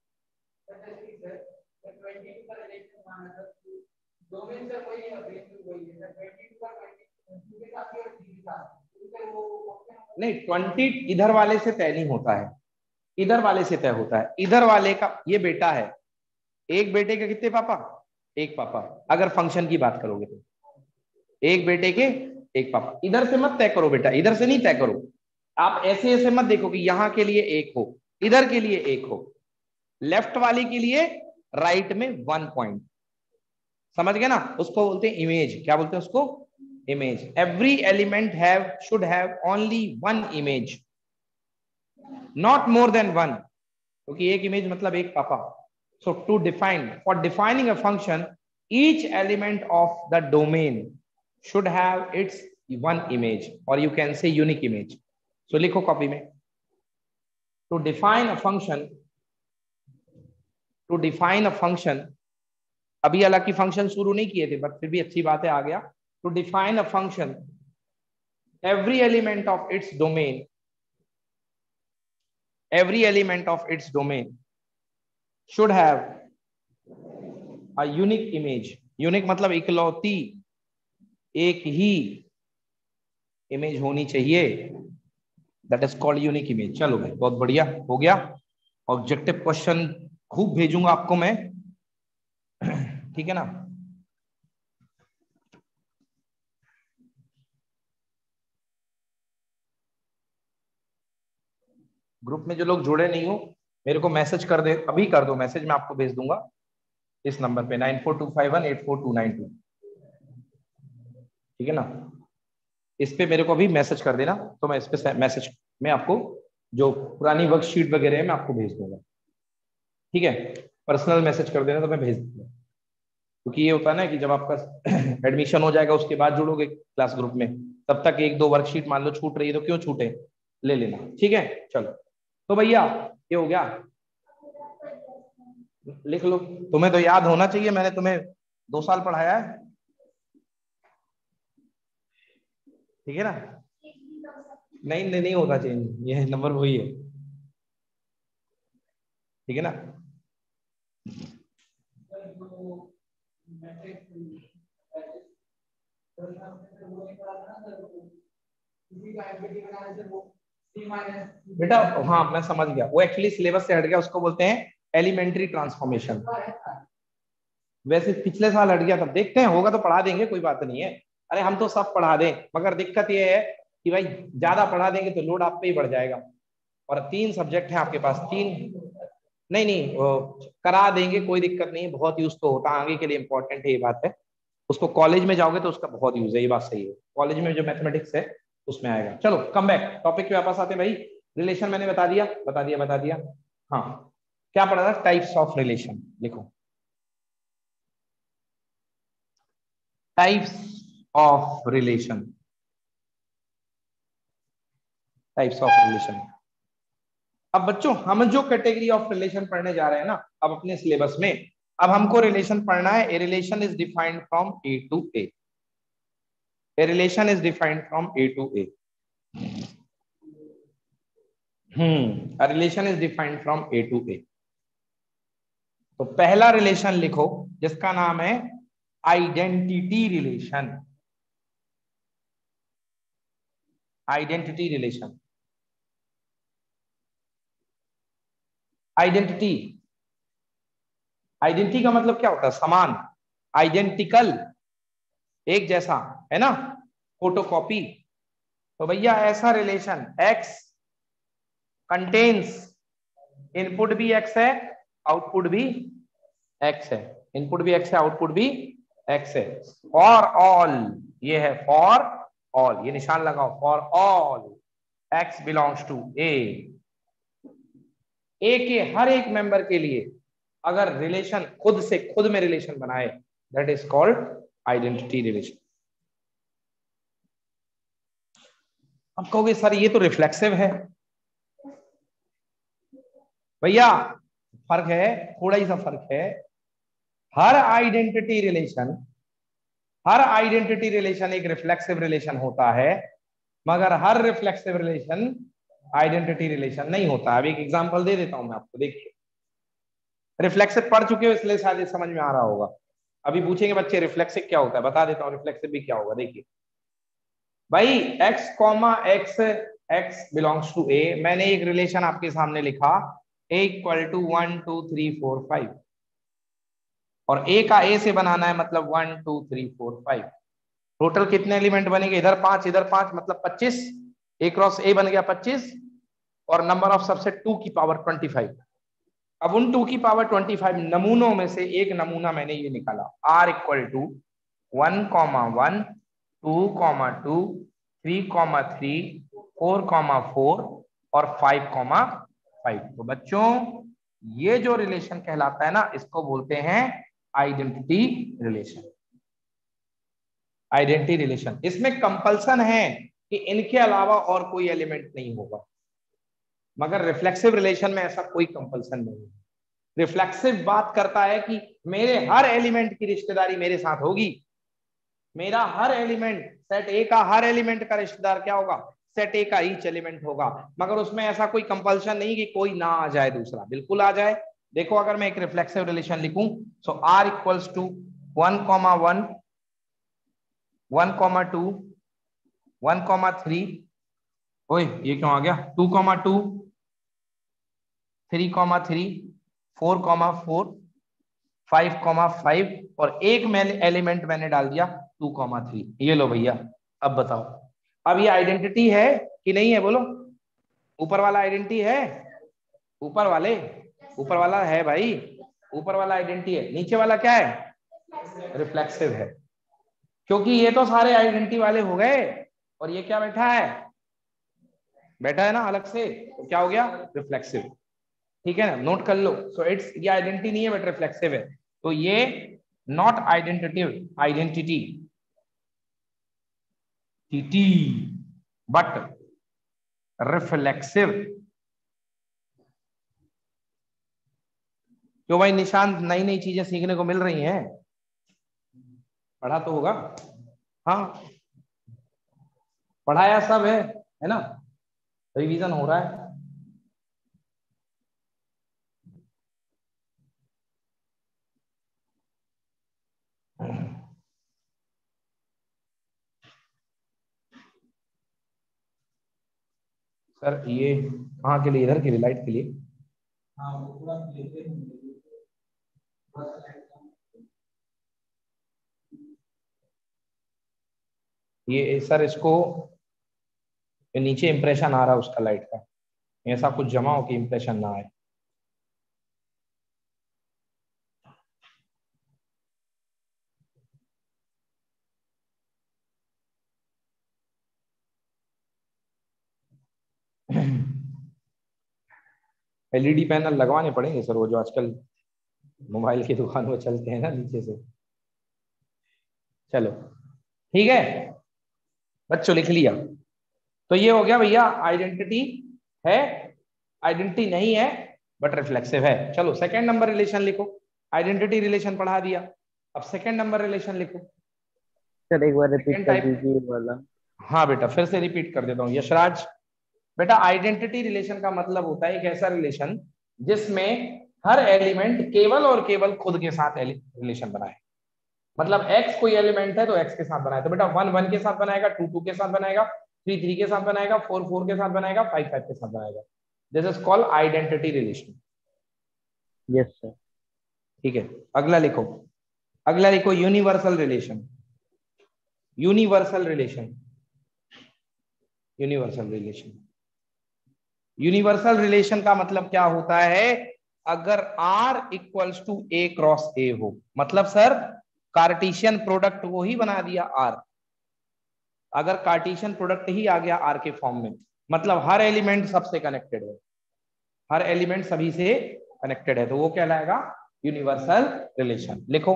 नहीं ट्वेंटी इधर वाले से तय नहीं होता है, इधर वाले से तय होता है। इधर वाले का ये बेटा है, एक बेटे के कितने पापा? एक पापा। अगर फंक्शन की बात करोगे तो एक बेटे के एक पापा। इधर से मत तय करो बेटा, इधर से नहीं तय करो। आप ऐसे ऐसे मत देखो कि यहां के लिए एक हो, इधर के लिए एक हो, लेफ्ट वाली के लिए राइट में वन पॉइंट। समझ गए ना? उसको बोलते हैं इमेज। क्या बोलते हैं उसको? Image. Every element have should have only one image, not more than one, क्योंकि एक इमेज मतलब एक पापा। So to define, for defining a function, each element of the domain should have its one image, or you can say unique image. So लिखो कॉपी में, to define a function, to define a function, अभी हालांकि फंक्शन शुरू नहीं किए थे, बट फिर भी अच्छी बात है आ गया। To define a function, every element of its domain, every element of its domain should have a unique image. Unique मतलब इकलौती, एक ही इमेज होनी चाहिए, that is called unique image. चलो भाई बहुत बढ़िया हो गया। ऑब्जेक्टिव क्वेश्चन खूब भेजूंगा आपको मैं, ठीक है ना? ग्रुप में जो लोग जुड़े नहीं हो मेरे को मैसेज कर दे, अभी कर दो मैसेज, मैं आपको भेज दूंगा इस नंबर पे nine four two five one eight four two nine two, ठीक है ना। इस पे मेरे को अभी मैसेज कर देना, तो मैं इस पे मैसेज में आपको जो पुरानी वर्कशीट वगैरह है मैं आपको भेज दूंगा, ठीक है। पर्सनल मैसेज कर देना तो मैं भेज दूंगा, क्योंकि ये होता है ना कि जब आपका एडमिशन हो जाएगा उसके बाद जुड़ोगे क्लास ग्रुप में, तब तक एक दो वर्कशीट मान लो छूट रही है तो क्यों छूटे, ले लेना, ठीक है। चलो तो भैया ये हो गया, लिख लो। तुम्हें तो याद होना चाहिए, मैंने तुम्हें दो साल पढ़ाया है, ठीक है ना। नहीं नहीं नहीं होता चेंज, ये नंबर वही है, ठीक है ना। बेटा हाँ मैं समझ गया, वो एक्चुअली सिलेबस से हट गया, उसको बोलते हैं एलिमेंट्री ट्रांसफॉर्मेशन। वैसे पिछले साल हट गया, तब देखते हैं होगा तो पढ़ा देंगे, कोई बात नहीं है। अरे हम तो सब पढ़ा दें, मगर दिक्कत ये है कि भाई ज्यादा पढ़ा देंगे तो लोड आप पे ही बढ़ जाएगा, और तीन सब्जेक्ट है आपके पास, तीन नहीं नहीं वो करा देंगे, कोई दिक्कत नहीं है, बहुत यूज तो होता है, आगे के लिए इंपॉर्टेंट है ये बात है। उसको कॉलेज में जाओगे तो उसका बहुत यूज है, ये बात सही है, कॉलेज में जो मैथमेटिक्स है उसमें आएगा। चलो कम बैक टॉपिक पे वापस आते हैं भाई। रिलेशन मैंने बता दिया बता दिया बता दिया हाँ, क्या पढ़ा था, टाइप्स ऑफ रिलेशन, लिखो types of relation, types of relation. अब बच्चों हम जो कैटेगरी ऑफ रिलेशन पढ़ने जा रहे हैं ना अब अपने सिलेबस में, अब हमको रिलेशन पढ़ना है। A relation is defined from A to A, a relation is defined from A to A, hmm a relation is defined from A to A. तो पहला रिलेशन लिखो जिसका नाम है identity relation, identity relation. Identity, identity का मतलब क्या होता है, समान, आइडेंटिकल, एक जैसा, है ना, फोटोकॉपी। तो भैया ऐसा रिलेशन एक्स कंटेन्स, इनपुट भी एक्स है आउटपुट भी एक्स है, इनपुट भी एक्स है आउटपुट भी एक्स है, फॉर ऑल, ये है फॉर ऑल, ये निशान लगाओ, for all x belongs to A, A के हर एक मेंबर के लिए अगर रिलेशन खुद से खुद में रिलेशन बनाए, that is called identity relation. अब कहोगे सर ये तो रिफ्लेक्सिव है, भैया फर्क है, थोड़ा ही सा फर्क है। हर आइडेंटिटी रिलेशन, हर आइडेंटिटी रिलेशन एक रिफ्लेक्सिव रिलेशन होता है, मगर हर रिफ्लेक्सिव रिलेशन आइडेंटिटी रिलेशन नहीं होता। अब एक एग्जांपल दे देता हूं मैं आपको, देखिए रिफ्लेक्सिव पढ़ चुके हो इसलिए शायद समझ में आ रहा होगा। अभी पूछेंगे बच्चे रिफ्लेक्सिव क्या होता है, बता देता हूँ रिफ्लेक्सिव भी क्या होगा। देखिए भाई x comma x, x belongs to A, मैंने एक रिलेशन आपके सामने लिखा a equal to one two three four five, और a का a से बनाना है मतलब one two three four five, total कितने एलिमेंट बनेंगे, इधर पांच इधर पांच मतलब पच्चीस, a क्रॉस a बन गया पच्चीस, और नंबर ऑफ सबसेट टू की पावर ट्वेंटी फाइव। अब उन टू की पावर ट्वेंटी फाइव नमूनों में से एक नमूना मैंने ये निकाला, r equal to one comma one, two comma two, three comma three, four comma four और फाइव कॉमा फाइव। तो बच्चों ये जो रिलेशन कहलाता है ना इसको बोलते हैं आइडेंटिटी रिलेशन, आइडेंटिटी रिलेशन। इसमें कंपल्सन है कि इनके अलावा और कोई एलिमेंट नहीं होगा, मगर रिफ्लेक्सिव रिलेशन में ऐसा कोई कंपल्सन नहीं है। रिफ्लेक्सिव बात करता है कि मेरे हर एलिमेंट की रिश्तेदारी मेरे साथ होगी, मेरा हर एलिमेंट, सेट ए का हर एलिमेंट का रिश्तेदार क्या होगा, सेट ए का ईच एलिमेंट होगा, मगर उसमें ऐसा कोई कंपल्शन नहीं कि कोई ना आ जाए दूसरा, बिल्कुल आ जाए। देखो अगर मैं एक रिफ्लेक्सिव रिलेशन लिखूं so R equals to one comma one, one comma two, one comma three, ओए ये क्यों आ गया, two comma two, three comma three, four comma four, five comma five, और एक मैंने एलिमेंट मैंने डाल दिया टू कॉमा थ्री। ये लो भैया अब बताओ, अब ये आइडेंटिटी है कि नहीं है, बोलो। ऊपर वाला आइडेंटिटी है, ऊपर वाले ऊपर वाला है भाई, ऊपर वाला आइडेंटिटी है, नीचे वाला क्या है, रिफ्लेक्सिव है। क्योंकि ये तो सारे आइडेंटिटी वाले हो गए और ये क्या बैठा है, बैठा है ना अलग से, तो क्या हो गया, रिफ्लेक्सिव। ठीक है ना, नोट कर लो। सो इट्स, ये आइडेंटिटी नहीं है बट रिफ्लेक्सिव है, तो ये not identitive identity T but reflexive. क्यों भाई निशांत, नई नई चीजें सीखने को मिल रही हैं, पढ़ा तो होगा, हाँ पढ़ाया सब है है ना, रिवीजन हो रहा है। सर ये कहाँ के लिए, इधर के लिए, लाइट के लिए, ये सर इसको नीचे इंप्रेशन आ रहा है उसका लाइट का, ऐसा कुछ जमा हो कि इंप्रेशन ना आए। एलईडी पैनल लगवाने पड़ेंगे सर, वो जो आजकल मोबाइल की दुकान में चलते हैं ना नीचे से। चलो ठीक है बच्चों, लिख लिया। तो ये हो गया भैया, आइडेंटिटी है, आइडेंटिटी नहीं है बट रिफ्लेक्सिव है। चलो सेकंड नंबर रिलेशन लिखो, आइडेंटिटी रिलेशन पढ़ा दिया, अब सेकंड नंबर रिलेशन लिखो। सर एक बार रिपीट सेकंड कर टाइप, दीजिए वाला। हाँ बेटा फिर से रिपीट कर देता हूँ। यशराज बेटा, आइडेंटिटी रिलेशन का मतलब होता है एक ऐसा रिलेशन जिसमें हर एलिमेंट केवल और केवल खुद के साथ रिलेशन बनाए। मतलब x कोई एलिमेंट है तो x के साथ बनाए, तो बेटा वन वन के साथ बनाएगा, टू टू के साथ बनाएगा, थ्री थ्री के साथ बनाएगा, फोर फोर के साथ बनाएगा, फाइव फाइव के साथ बनाएगा। This is called identity relation. Yes sir. ठीक है, अगला लिखो, अगला लिखो universal relation. Universal relation, universal relation, universal relation का मतलब क्या होता है, अगर R equals to A cross A हो, मतलब सर कार्टेशियन प्रोडक्ट वो ही बना दिया R, अगर कार्टेशियन प्रोडक्ट ही आ गया R के फॉर्म में, मतलब हर एलिमेंट सबसे कनेक्टेड है, हर एलिमेंट सभी से कनेक्टेड है, तो वो कहलाएगा यूनिवर्सल रिलेशन। लिखो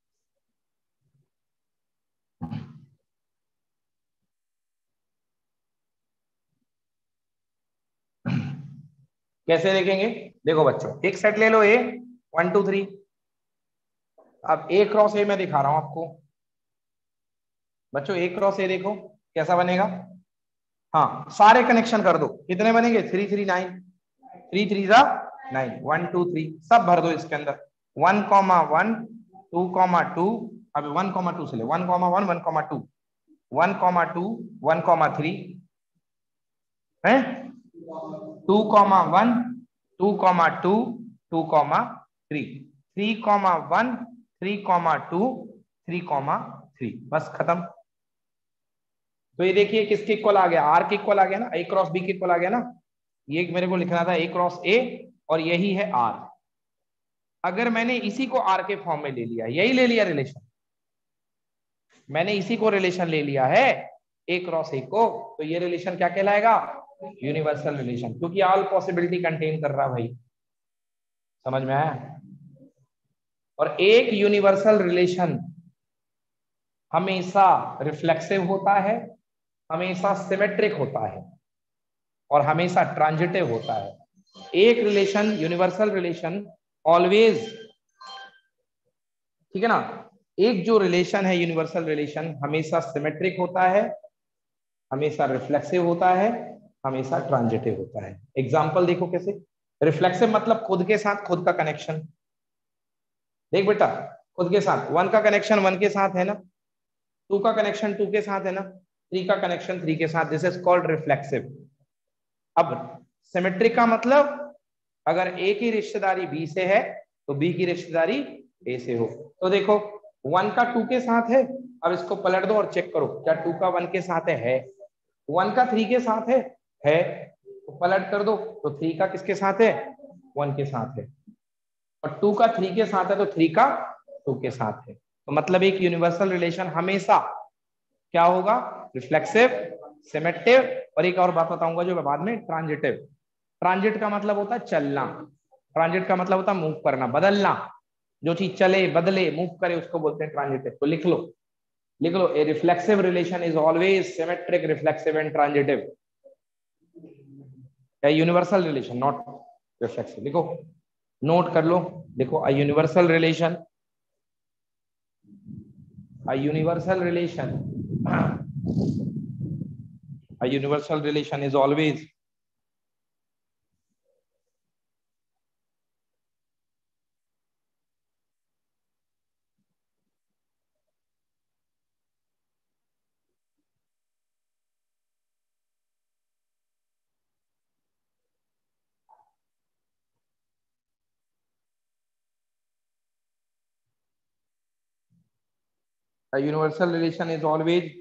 कैसे लिखेंगे, देखो बच्चों एक सेट ले लो, ए वन टू थ्री, अब ए क्रॉस ए मैं दिखा रहा हूं आपको बच्चों, ए क्रॉस ए देखो कैसा बनेगा। हाँ सारे कनेक्शन कर दो, कितने बनेंगे, three three nine, three three जा नाइन, वन टू थ्री सब भर दो इसके अंदर, one comma one, two comma two, अब वन कॉमा टू से ले, one comma one, one comma two, one comma two, one comma three है, two comma one, two comma two, two comma three, three comma one, three comma two, three comma three, बस खत्म। तो ये देखिए किसके इक्वल आ गया, आर के इक्वल आ गया ना, ए क्रॉस बी के इक्वल आ गया ना, ये मेरे को लिखना था ए क्रॉस ए और यही है आर। अगर मैंने इसी को आर के फॉर्म में ले लिया, यही ले लिया रिलेशन, मैंने इसी को रिलेशन ले लिया है ए क्रॉस ए को, तो ये रिलेशन क्या कहलाएगा, यूनिवर्सल रिलेशन, क्योंकि ऑल पॉसिबिलिटी कंटेन कर रहा भाई, समझ में आया। और एक यूनिवर्सल रिलेशन हमेशा रिफ्लेक्सिव होता है, हमेशा सिमेट्रिक होता है और हमेशा ट्रांजिटिव होता है। एक रिलेशन, यूनिवर्सल रिलेशन ऑलवेज, ठीक है ना, एक जो रिलेशन है यूनिवर्सल रिलेशन हमेशा सिमेट्रिक होता है, हमेशा रिफ्लेक्सिव होता है, हमेशा ट्रांजिटिव होता है। एग्जांपल देखो कैसे, रिफ्लेक्सिव मतलब खुद के साथ खुद का कनेक्शन, देख बेटा खुद के साथ, वन का कनेक्शन वन के साथ है ना, टू का कनेक्शन टू के साथ है ना, थ्री का कनेक्शन थ्री के साथ, दिस इज कॉल्ड रिफ्लेक्सिव। अब सिमेट्रिक का मतलब अगर ए की रिश्तेदारी बी से है तो बी की रिश्तेदारी ए से हो। तो देखो वन का टू के साथ है, अब इसको पलट दो और चेक करो क्या टू का वन के साथ है, है। वन का थ्री के साथ है, है। तो पलट कर दो तो थ्री का किसके साथ है, वन के साथ है, और टू का थ्री के साथ है तो थ्री का टू के साथ है। तो मतलब एक यूनिवर्सल रिलेशन हमेशा क्या होगा, रिफ्लेक्सिव, सिमेट्रिक, और एक और बात बताऊंगा जो मैं बाद में, ट्रांजिटिव। ट्रांजिट का मतलब होता है चलना, ट्रांजिट का मतलब होता है मूव करना, बदलना, जो चीज चले, बदले, मूव करे उसको बोलते हैं ट्रांजिटिव। तो लिख लो, लिख लो, a reflexive relation is always symmetric, reflexive and transitive. Universal relation not reflexive. लिखो, नोट कर लो, देखो, a universal relation, a universal relation, a universal relation is always a universal relation is always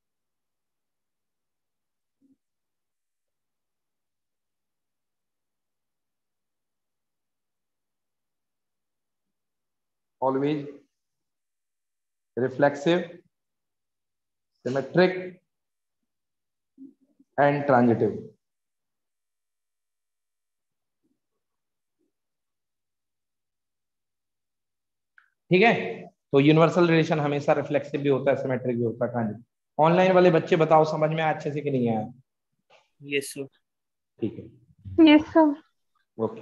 always reflexive, symmetric and transitive। ठीक है, तो यूनिवर्सल रिलेशन हमेशा रिफ्लेक्सिव भी होता है, सिमेट्रिक भी होता है, ट्रांजिटिव। ऑनलाइन वाले बच्चे बताओ समझ में अच्छे से कि नहीं आया? Yes sir. ठीक है, यस सर। ओके।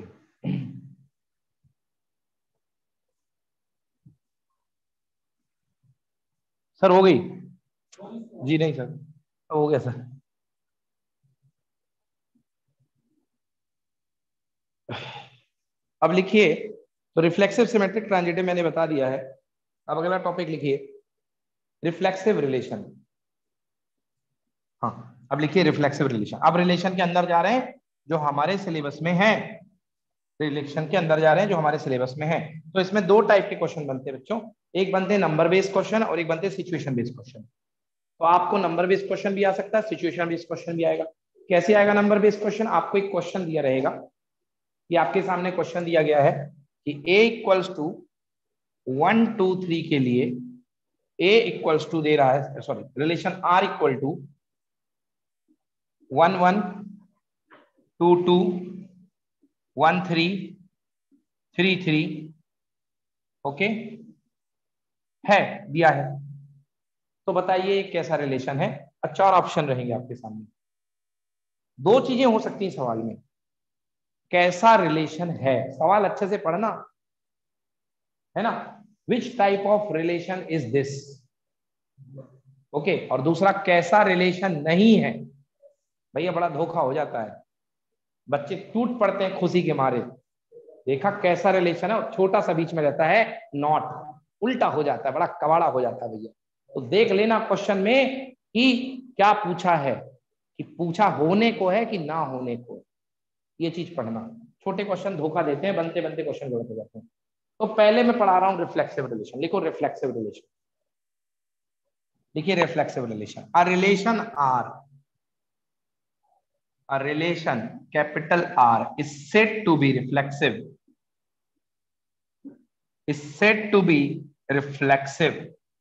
सर हो गई? जी नहीं सर, हो गया सर। अब लिखिए, तो रिफ्लेक्सिव, सिमेट्रिक, ट्रांजिटिव मैंने बता दिया है। अब अगला टॉपिक लिखिए, रिफ्लेक्सिव रिलेशन। हाँ, अब लिखिए रिफ्लेक्सिव रिलेशन। अब रिलेशन के अंदर जा रहे हैं जो हमारे सिलेबस में है, रिलेशन के अंदर जा रहे हैं जो हमारे सिलेबस में है। तो इसमें दो टाइप के क्वेश्चन बनते हैं बच्चों, एक बनते हैं नंबर बेस्ड क्वेश्चन और एक बनते हैं सिचुएशन बेस्ड क्वेश्चन। तो आपको नंबर बेस्ड क्वेश्चन भी आ सकता है, सिचुएशन बेस्ड क्वेश्चन भी आएगा। कैसे आएगा नंबर बेस्ड क्वेश्चन? आपको एक क्वेश्चन दिया रहेगा, ये आपके सामने क्वेश्चन दिया गया है कि a equals to one two three के लिए a इक्वल्स टू दे रहा है, sorry, relation r equal to one one two two one three three three, okay है, दिया है। तो बताइए कैसा रिलेशन है? चार ऑप्शन रहेंगे आपके सामने। दो चीजें हो सकती हैं सवाल में, कैसा रिलेशन है, सवाल अच्छे से पढ़ना है ना, which type of relation is this, okay, और दूसरा कैसा रिलेशन नहीं है। भैया बड़ा धोखा हो जाता है, बच्चे टूट पड़ते हैं खुशी के मारे, देखा कैसा रिलेशन है, छोटा सा बीच में रहता है नॉट, उल्टा हो जाता है, बड़ा कबाड़ा हो जाता है भैया। तो देख लेना क्वेश्चन में कि क्या पूछा है, कि पूछा होने को है कि ना होने को, ये चीज पढ़ना। छोटे क्वेश्चन धोखा देते हैं, बनते बनते क्वेश्चन गलत हो जाते हैं। तो पहले मैं पढ़ा रहा हूं रिफ्लेक्सिव रिलेशन। लिखो रिफ्लेक्सिव रिलेशन, देखिए reflexive relation, a relation R, a relation capital R is said to be reflexive, is said to be reflexive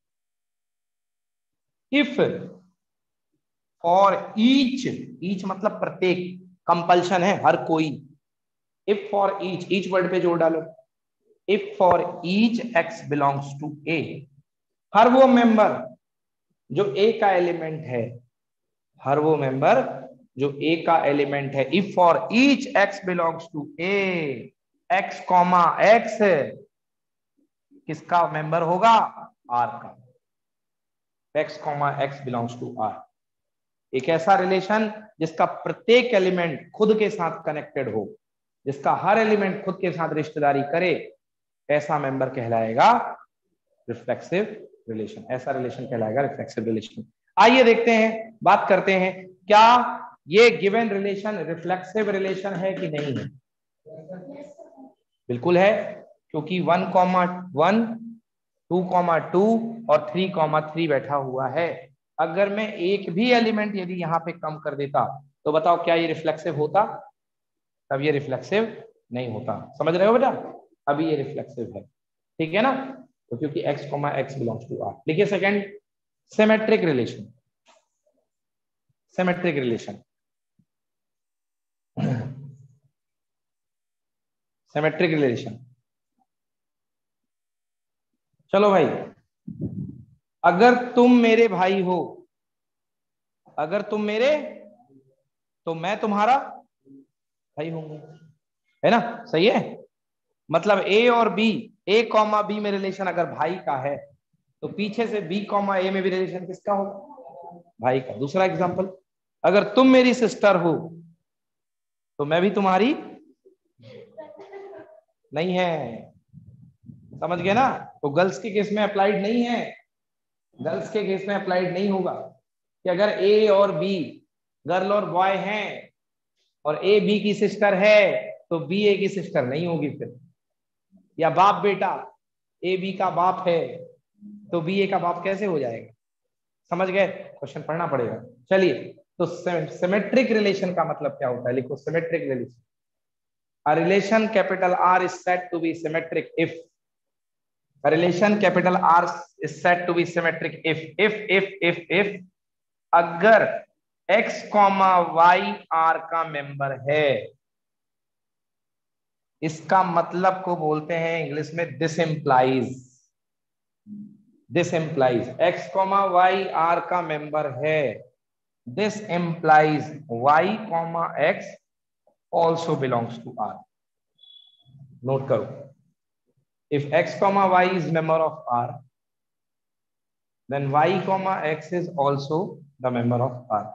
if for each, each मतलब प्रत्येक, कंपल्शन है हर कोई, if for each, each word पे जोड़ डालो, if for each x belongs to A, हर वो मेंबर जो A का एलिमेंट है, हर वो मेंबर जो A का एलिमेंट है, if for each x belongs to A, x comma x किसका मेंबर होगा? R का, x comma x belongs to R। एक ऐसा रिलेशन जिसका प्रत्येक एलिमेंट खुद के साथ कनेक्टेड हो, जिसका हर एलिमेंट खुद के साथ रिश्तेदारी करे, ऐसा मेंबर कहलाएगा रिफ्लेक्सिव रिलेशन, ऐसा रिलेशन कहलाएगा रिफ्लेक्सिव रिलेशन। आइए देखते हैं, बात करते हैं, क्या ये गिवन रिलेशन रिफ्लेक्सिव रिलेशन है कि नहीं है? बिल्कुल है, क्योंकि one comma one, two comma two और थ्री कॉमा थ्री बैठा हुआ है। अगर मैं एक भी एलिमेंट यदि यहाँ पे कम कर देता तो बताओ क्या ये रिफ्लेक्सिव होता? तब ये रिफ्लेक्सिव नहीं होता। समझ रहे हो बेटा? अभी ये रिफ्लेक्सिव है, ठीक है ना? तो क्योंकि x comma x belongs to R. लिखिए second, symmetric relation. Symmetric relation, symmetric relation. चलो भाई, अगर तुम मेरे भाई हो, अगर तुम मेरे, तो मैं तुम्हारा भाई होंगे, है ना? सही है। मतलब ए और बी, ए कॉमा बी में रिलेशन अगर भाई का है, तो पीछे से बी कॉमा ए में भी रिलेशन किसका होगा? भाई का। दूसरा एग्जांपल, अगर तुम मेरी सिस्टर हो, तो मैं भी तुम्हारी नहीं है। समझ गए ना? तो गर्ल्स के केस में अप्लाइड नहीं है, गर्ल्स के केस में अप्लाइड नहीं होगा कि अगर ए और बी गर्ल और बॉय हैं और ए बी की सिस्टर है, तो बी ए की सिस्टर नहीं होगी फिर। या बाप बेटा, ए बी का बाप है, तो बी ए का बाप कैसे हो जाएगा? समझ गए? क्वेश्चन पढ़ना पड़ेगा। चलिए, तो सिमेट्रिक रिलेशन का मतलब क्या होता है? लिखो symmetric relation. A relation capital R is said to be symmetric if a relation capital R is said to be symmetric if if if if if अगर x कॉमा y R का मेंबर है। इसका मतलब को बोलते हैं इंग्लिश में this implies, this implies x comma y R का मेंबर है, this implies y comma x also belongs to R. Note करो, if x comma y is member of R, then y comma x is also the member of R.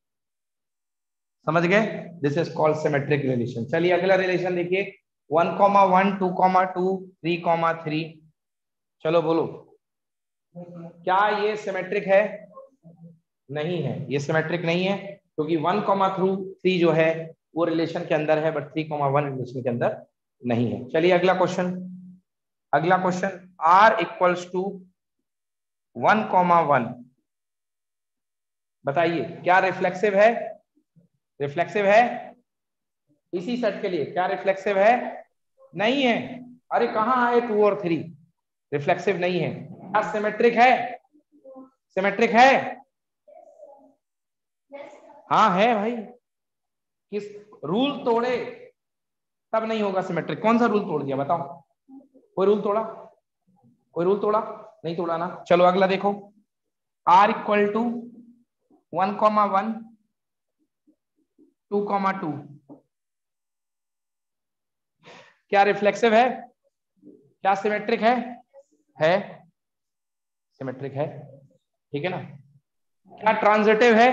समझ गए? This is called symmetric relation. चलिए अगला रिलेशन देखिए, one comma one, two comma two, three comma three. चलो बोलो, क्या ये सिमेट्रिक है? नहीं है, ये सिमेट्रिक नहीं है, क्योंकि वन कॉमा थ्रू थ्री जो है वो रिलेशन के अंदर है, but three comma one relation के अंदर नहीं है। चलिए अगला क्वेश्चन, अगला question, R equals to one comma one, बताइए क्या रिफ्लेक्सिव है? रिफ्लेक्सिव है? इसी सेट के लिए क्या रिफ्लेक्सिव है? नहीं है। अरे कहाँ है टू और थ्री? रिफ्लेक्सिव नहीं है। क्या सिमेट्रिक है? सिमेट्रिक है? हाँ है भाई। किस रूल तोड़े तब नहीं होगा सिमेट्रिक? कौन सा रूल तोड़ दिया बताओ? कोई रूल तोड़ा? कोई रूल तोड़ा? नहीं तोड़ा ना। चलो अगला देखो, R equal to one comma one, two comma two, क्या रिफ्लेक्सिव है? क्या सिमेट्रिक है? है, सिमेट्रिक है, ठीक है ना? क्या ट्रांजिटिव है?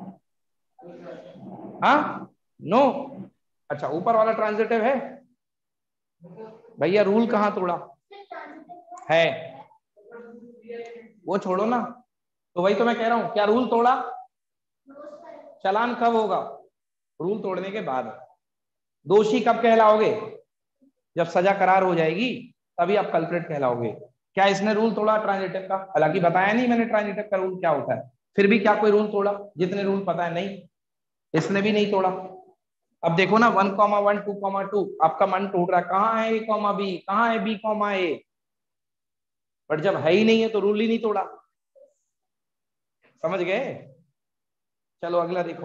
हाँ, नो। अच्छा, ऊपर वाला ट्रांजिटिव है? भैया रूल कहाँ तोड़ा है? वो छोड़ो ना, तो वही तो मैं कह रहा हूं, क्या रूल तोड़ा? चालान कब होगा? रूल तोड़ने के बाद। दोषी कब कहलाओगे? जब सजा करार हो जाएगी तभी आप कल्प्रिट कहलाओगे। क्या इसने रूल तोड़ा ट्रांजिटिव का? हालांकि बताया नहीं मैंने ट्रांजिटिव का रूल क्या होता है, फिर भी क्या कोई रूल तोड़ा? जितने रूल पता है नहीं, इसने भी नहीं तोड़ा। अब देखो ना, one comma one, two comma two, आपका मन टूट रहा है, कहाँ है ए कॉमा बी, कहाँ है बी कॉमा ए, बट जब है ही नहीं है तो रूल ही नहीं तोड़ा। समझ गए? चलो अगला देखो,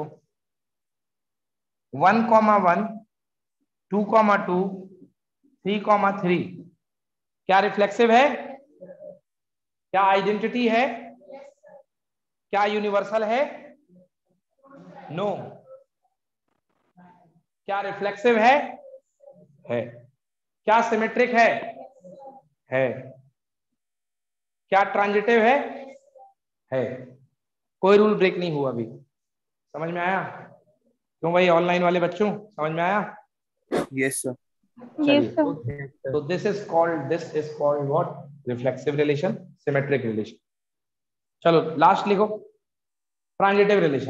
one comma one, two comma two, three comma three, क्या रिफ्लेक्सिव है? क्या आइडेंटिटी है? क्या यूनिवर्सल है? नो। क्या रिफ्लेक्सिव है? है। क्या सिमेट्रिक है? है। क्या ट्रांजिटिव है? है। कोई रूल ब्रेक नहीं हुआ अभी। समझ में आया? क्यों भाई ऑनलाइन वाले बच्चों, समझ में आया? Yes sir. चलिए, तो this is called, this is called what? Reflexive relation, symmetric relation. चलो लास्ट लिखो, ट्रांजिटिव रिलेशन।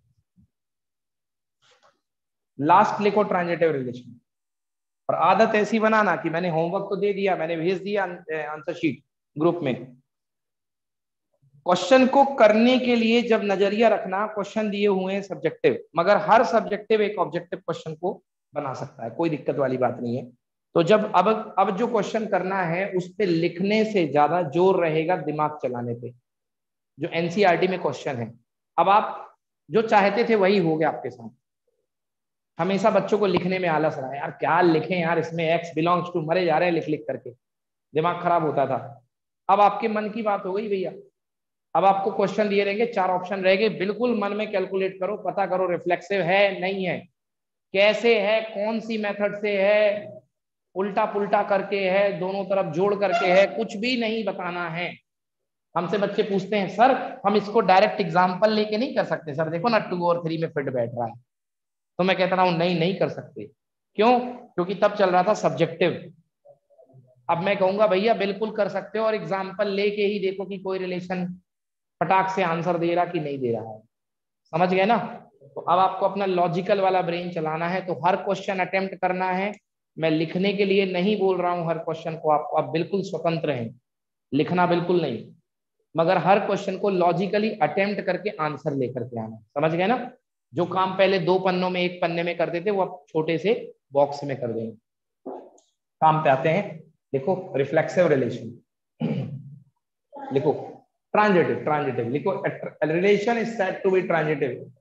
लास्ट लिखो ट्रांजिटिव रिलेशन। और आदत ऐसी बनाना कि मैंने होमवर्क तो दे दिया, मैंने भेज दिया आंसर शीट ग्रुप में, क्वेश्चन को करने के लिए जब नजरिया रखना, क्वेश्चन दिए हुए हैं सब्जेक्टिव, मगर हर सब्जेक्टिव एक ऑब्जेक्टिव क्वेश्चन को बना सकता है, कोई दिक्कत वाली बात नहीं है। तो जब अब अब जो क्वेश्चन करना है उस पे लिखने से ज्यादा जोर रहेगा दिमाग चलाने पे, जो एनसीईआरटी में क्वेश्चन है। अब आप जो चाहते थे वही हो गया आपके साथ। हमेशा बच्चों को लिखने में आलस रहा है, यार क्या लिखें यार, इसमें एक्स बिलोंग्स टू, मरे जा रहे हैं लिख लिख करके, दिमाग खराब होता था। अब आपके मन की बात हो गई भैया, अब आपको क्वेश्चन दिए रहेंगे, चार ऑप्शन रहेंगे, बिल्कुल मन में कैलकुलेट करो, पता करो रिफ्लेक्सिव है नहीं है, कैसे है, कौन सी मेथड से है, उल्टा पुल्टा करके है, दोनों तरफ जोड़ करके है, कुछ भी नहीं बताना है। हमसे बच्चे पूछते हैं सर हम इसको डायरेक्ट एग्जाम्पल लेके नहीं कर सकते, सर देखो ना टू और थ्री में फिट बैठ रहा है। तो मैं कहता हूं नहीं नहीं कर सकते। क्यों? क्योंकि तब चल रहा था सब्जेक्टिव। अब मैं कहूंगा भैया बिल्कुल कर सकते हो, और एग्जाम्पल लेके ही देखो कि कोई रिलेशन फटाक से आंसर दे रहा कि नहीं दे रहा है। समझ गए ना? तो अब आपको अपना लॉजिकल वाला ब्रेन चलाना है, तो हर क्वेश्चन अटेम्प्ट करना है। मैं लिखने के लिए नहीं बोल रहा हूं हर क्वेश्चन को, आपको आप बिल्कुल स्वतंत्र हैं, लिखना बिल्कुल नहीं, मगर हर क्वेश्चन को लॉजिकली अटेम्प्ट करके आंसर लेकर के आना। समझ गए ना? जो काम पहले दो पन्नों में एक पन्ने में करते थे वो अब छोटे से बॉक्स में कर देंगे। काम पे आते हैं। देखो रिफ्लेक्सिव रिलेशन, लिखो ट्रांजिटिव, ट्रांजिटिव लिखो, relation is said to be transitive.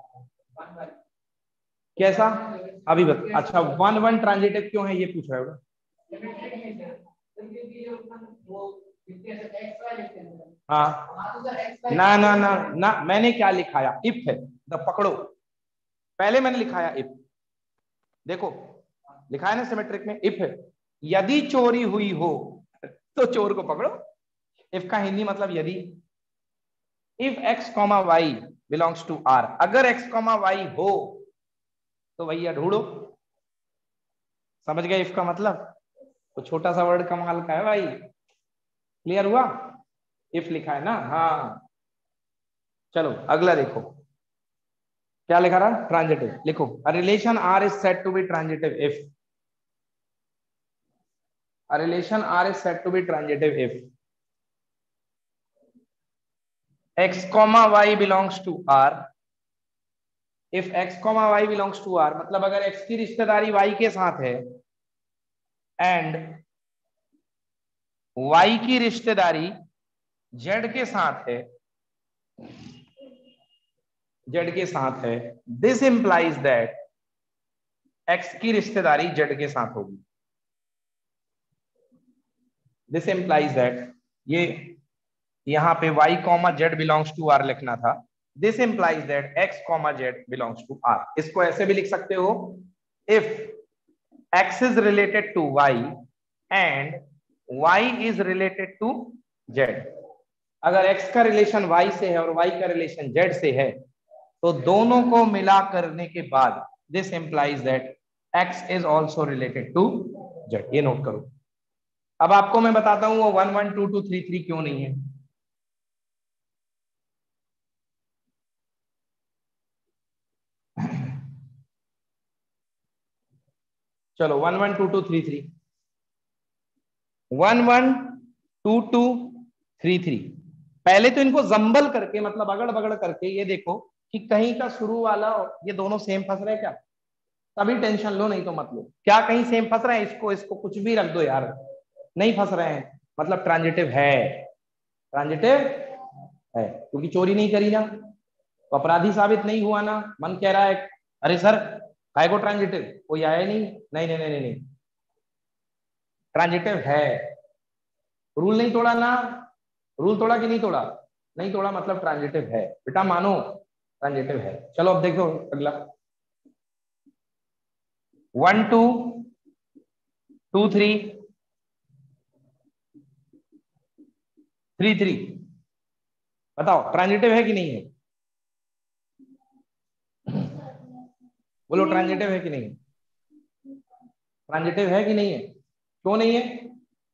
कैसा? अभी बता। अच्छा वन वन ट्रांजिटिव क्यों है ये पूछ रहे हो? हाँ ना ना ना ना, मैंने क्या लिखाया, इफ है, द पकड़ो, पहले मैंने लिखाया इफ, देखो लिखा है ना सिमेट्रिक में, इफ है, यदि चोरी हुई हो तो चोर को पकड़ो। इफ का हिंदी मतलब यदि। If x comma y belongs to R, अगर एक्स कॉमा वाई हो तो भैया ढूंढो। समझ गए इफ का मतलब? तो छोटा सा वर्ड कमाल का है भाई। क्लियर हुआ? इफ लिखा है ना? हाँ चलो अगला देखो क्या लिखा रहा, ट्रांजिटिव। लिखो a relation R is said to be transitive if, a relation R is said to be transitive if x comma y belongs to r, if x comma y belongs to r, मतलब अगर x की रिश्तेदारी y के साथ है एंड y की रिश्तेदारी z के साथ है, z के साथ है, दिस इंप्लाइज दैट x की रिश्तेदारी z के साथ होगी। दिस इंप्लाइज दैट, ये यहां पे y comma z belongs to r लिखना था, this implies that x comma z belongs to r। इसको ऐसे भी लिख सकते हो, if x is related to y and y is related to z। अगर x का रिलेशन y से है और y का रिलेशन z से है तो दोनों को मिला करने के बाद this implies that x is also related to z। ये नोट करो। अब आपको मैं बताता हूं वो one one two two three three क्यों नहीं है। चलो one one two two three three, one one two two three three, पहले तो इनको जंबल करके मतलब अगड़ बगड़ करके ये देखो कि कहीं का शुरू वाला ये दोनों सेम फंस रहे क्या, तभी टेंशन लो, नहीं तो मत लो। क्या कहीं सेम फंस रहे हैं? इसको इसको कुछ भी रख दो यार, नहीं फंस रहे हैं, मतलब ट्रांजिटिव है, ट्रांजिटिव है, क्योंकि चोरी नहीं करी ना, तो अपराधी साबित नहीं हुआ ना। मन कह रहा है अरे सर काय को ट्रांजिटिव, कोई आया नहीं, नहीं नहीं नहीं नहीं ट्रांजिटिव है। रूल नहीं तोड़ा ना, रूल तोड़ा कि नहीं तोड़ा? नहीं तोड़ा, मतलब ट्रांजिटिव है बेटा, मानो ट्रांजिटिव है। चलो अब देखो अगला, one two two three three three, बताओ ट्रांजिटिव है कि नहीं है? बोलो ट्रांजिटिव है कि नहीं है? ट्रांजिटिव है कि नहीं है? क्यों नहीं है?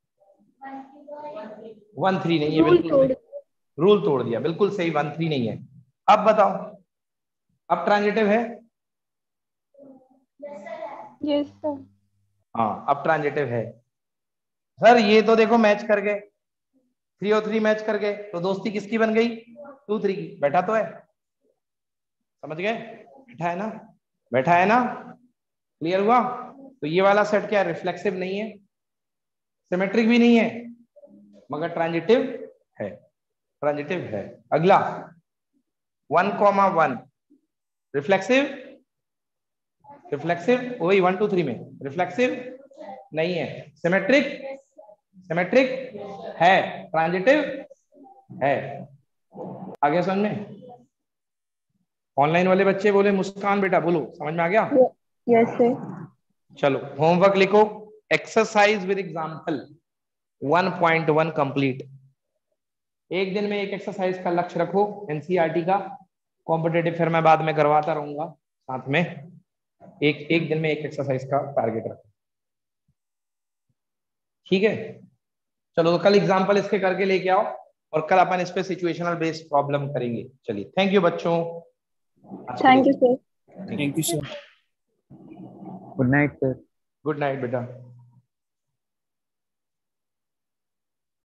वन थ्री नहीं है, बिल्कुल सही, रूल तोड़ दिया, बिल्कुल सही, वन थ्री नहीं है। अब बताओ अब ट्रांजिटिव है? Yes sir. हाँ अब ट्रांजिटिव है। सर ये तो देखो मैच कर गए, थ्री और थ्री मैच कर गए तो दोस्ती किसकी बन गई, टू थ्री की। बैठा तो है, समझ गए, बैठा है ना, बैठा है ना, क्लियर हुआ। तो ये वाला सेट क्या है, रिफ्लेक्सिव नहीं है, सिमेट्रिक भी नहीं है, मगर ट्रांजिटिव है, ट्रांजिटिव है। अगला one comma one reflexive, reflexive वही वन टू थ्री में रिफ्लेक्सिव नहीं है, सिमेट्रिक, सिमेट्रिक है, ट्रांजिटिव है। आगे समझ में? ऑनलाइन वाले बच्चे बोले मुस्कान बेटा बोलो, समझ में आ गया? Yes sir. चलो होमवर्क लिखो, exercise with example one point one complete. एक दिन में एक एक्सरसाइज का लक्ष्य रखो एनसीईआरटी का, कॉम्पिटेटिव फिर मैं बाद में करवाता रहूंगा साथ में। एक एक दिन में एक एक्सरसाइज का टारगेट रखो, ठीक है? चलो तो कल एग्जांपल इसके करके लेके आओ और कल अपन इस पे सिचुएशनल बेस्ड प्रॉब्लम करेंगे। चलिए थैंक यू बच्चों, thank you sir. Thank you sir. Good night sir. Good night बेटा।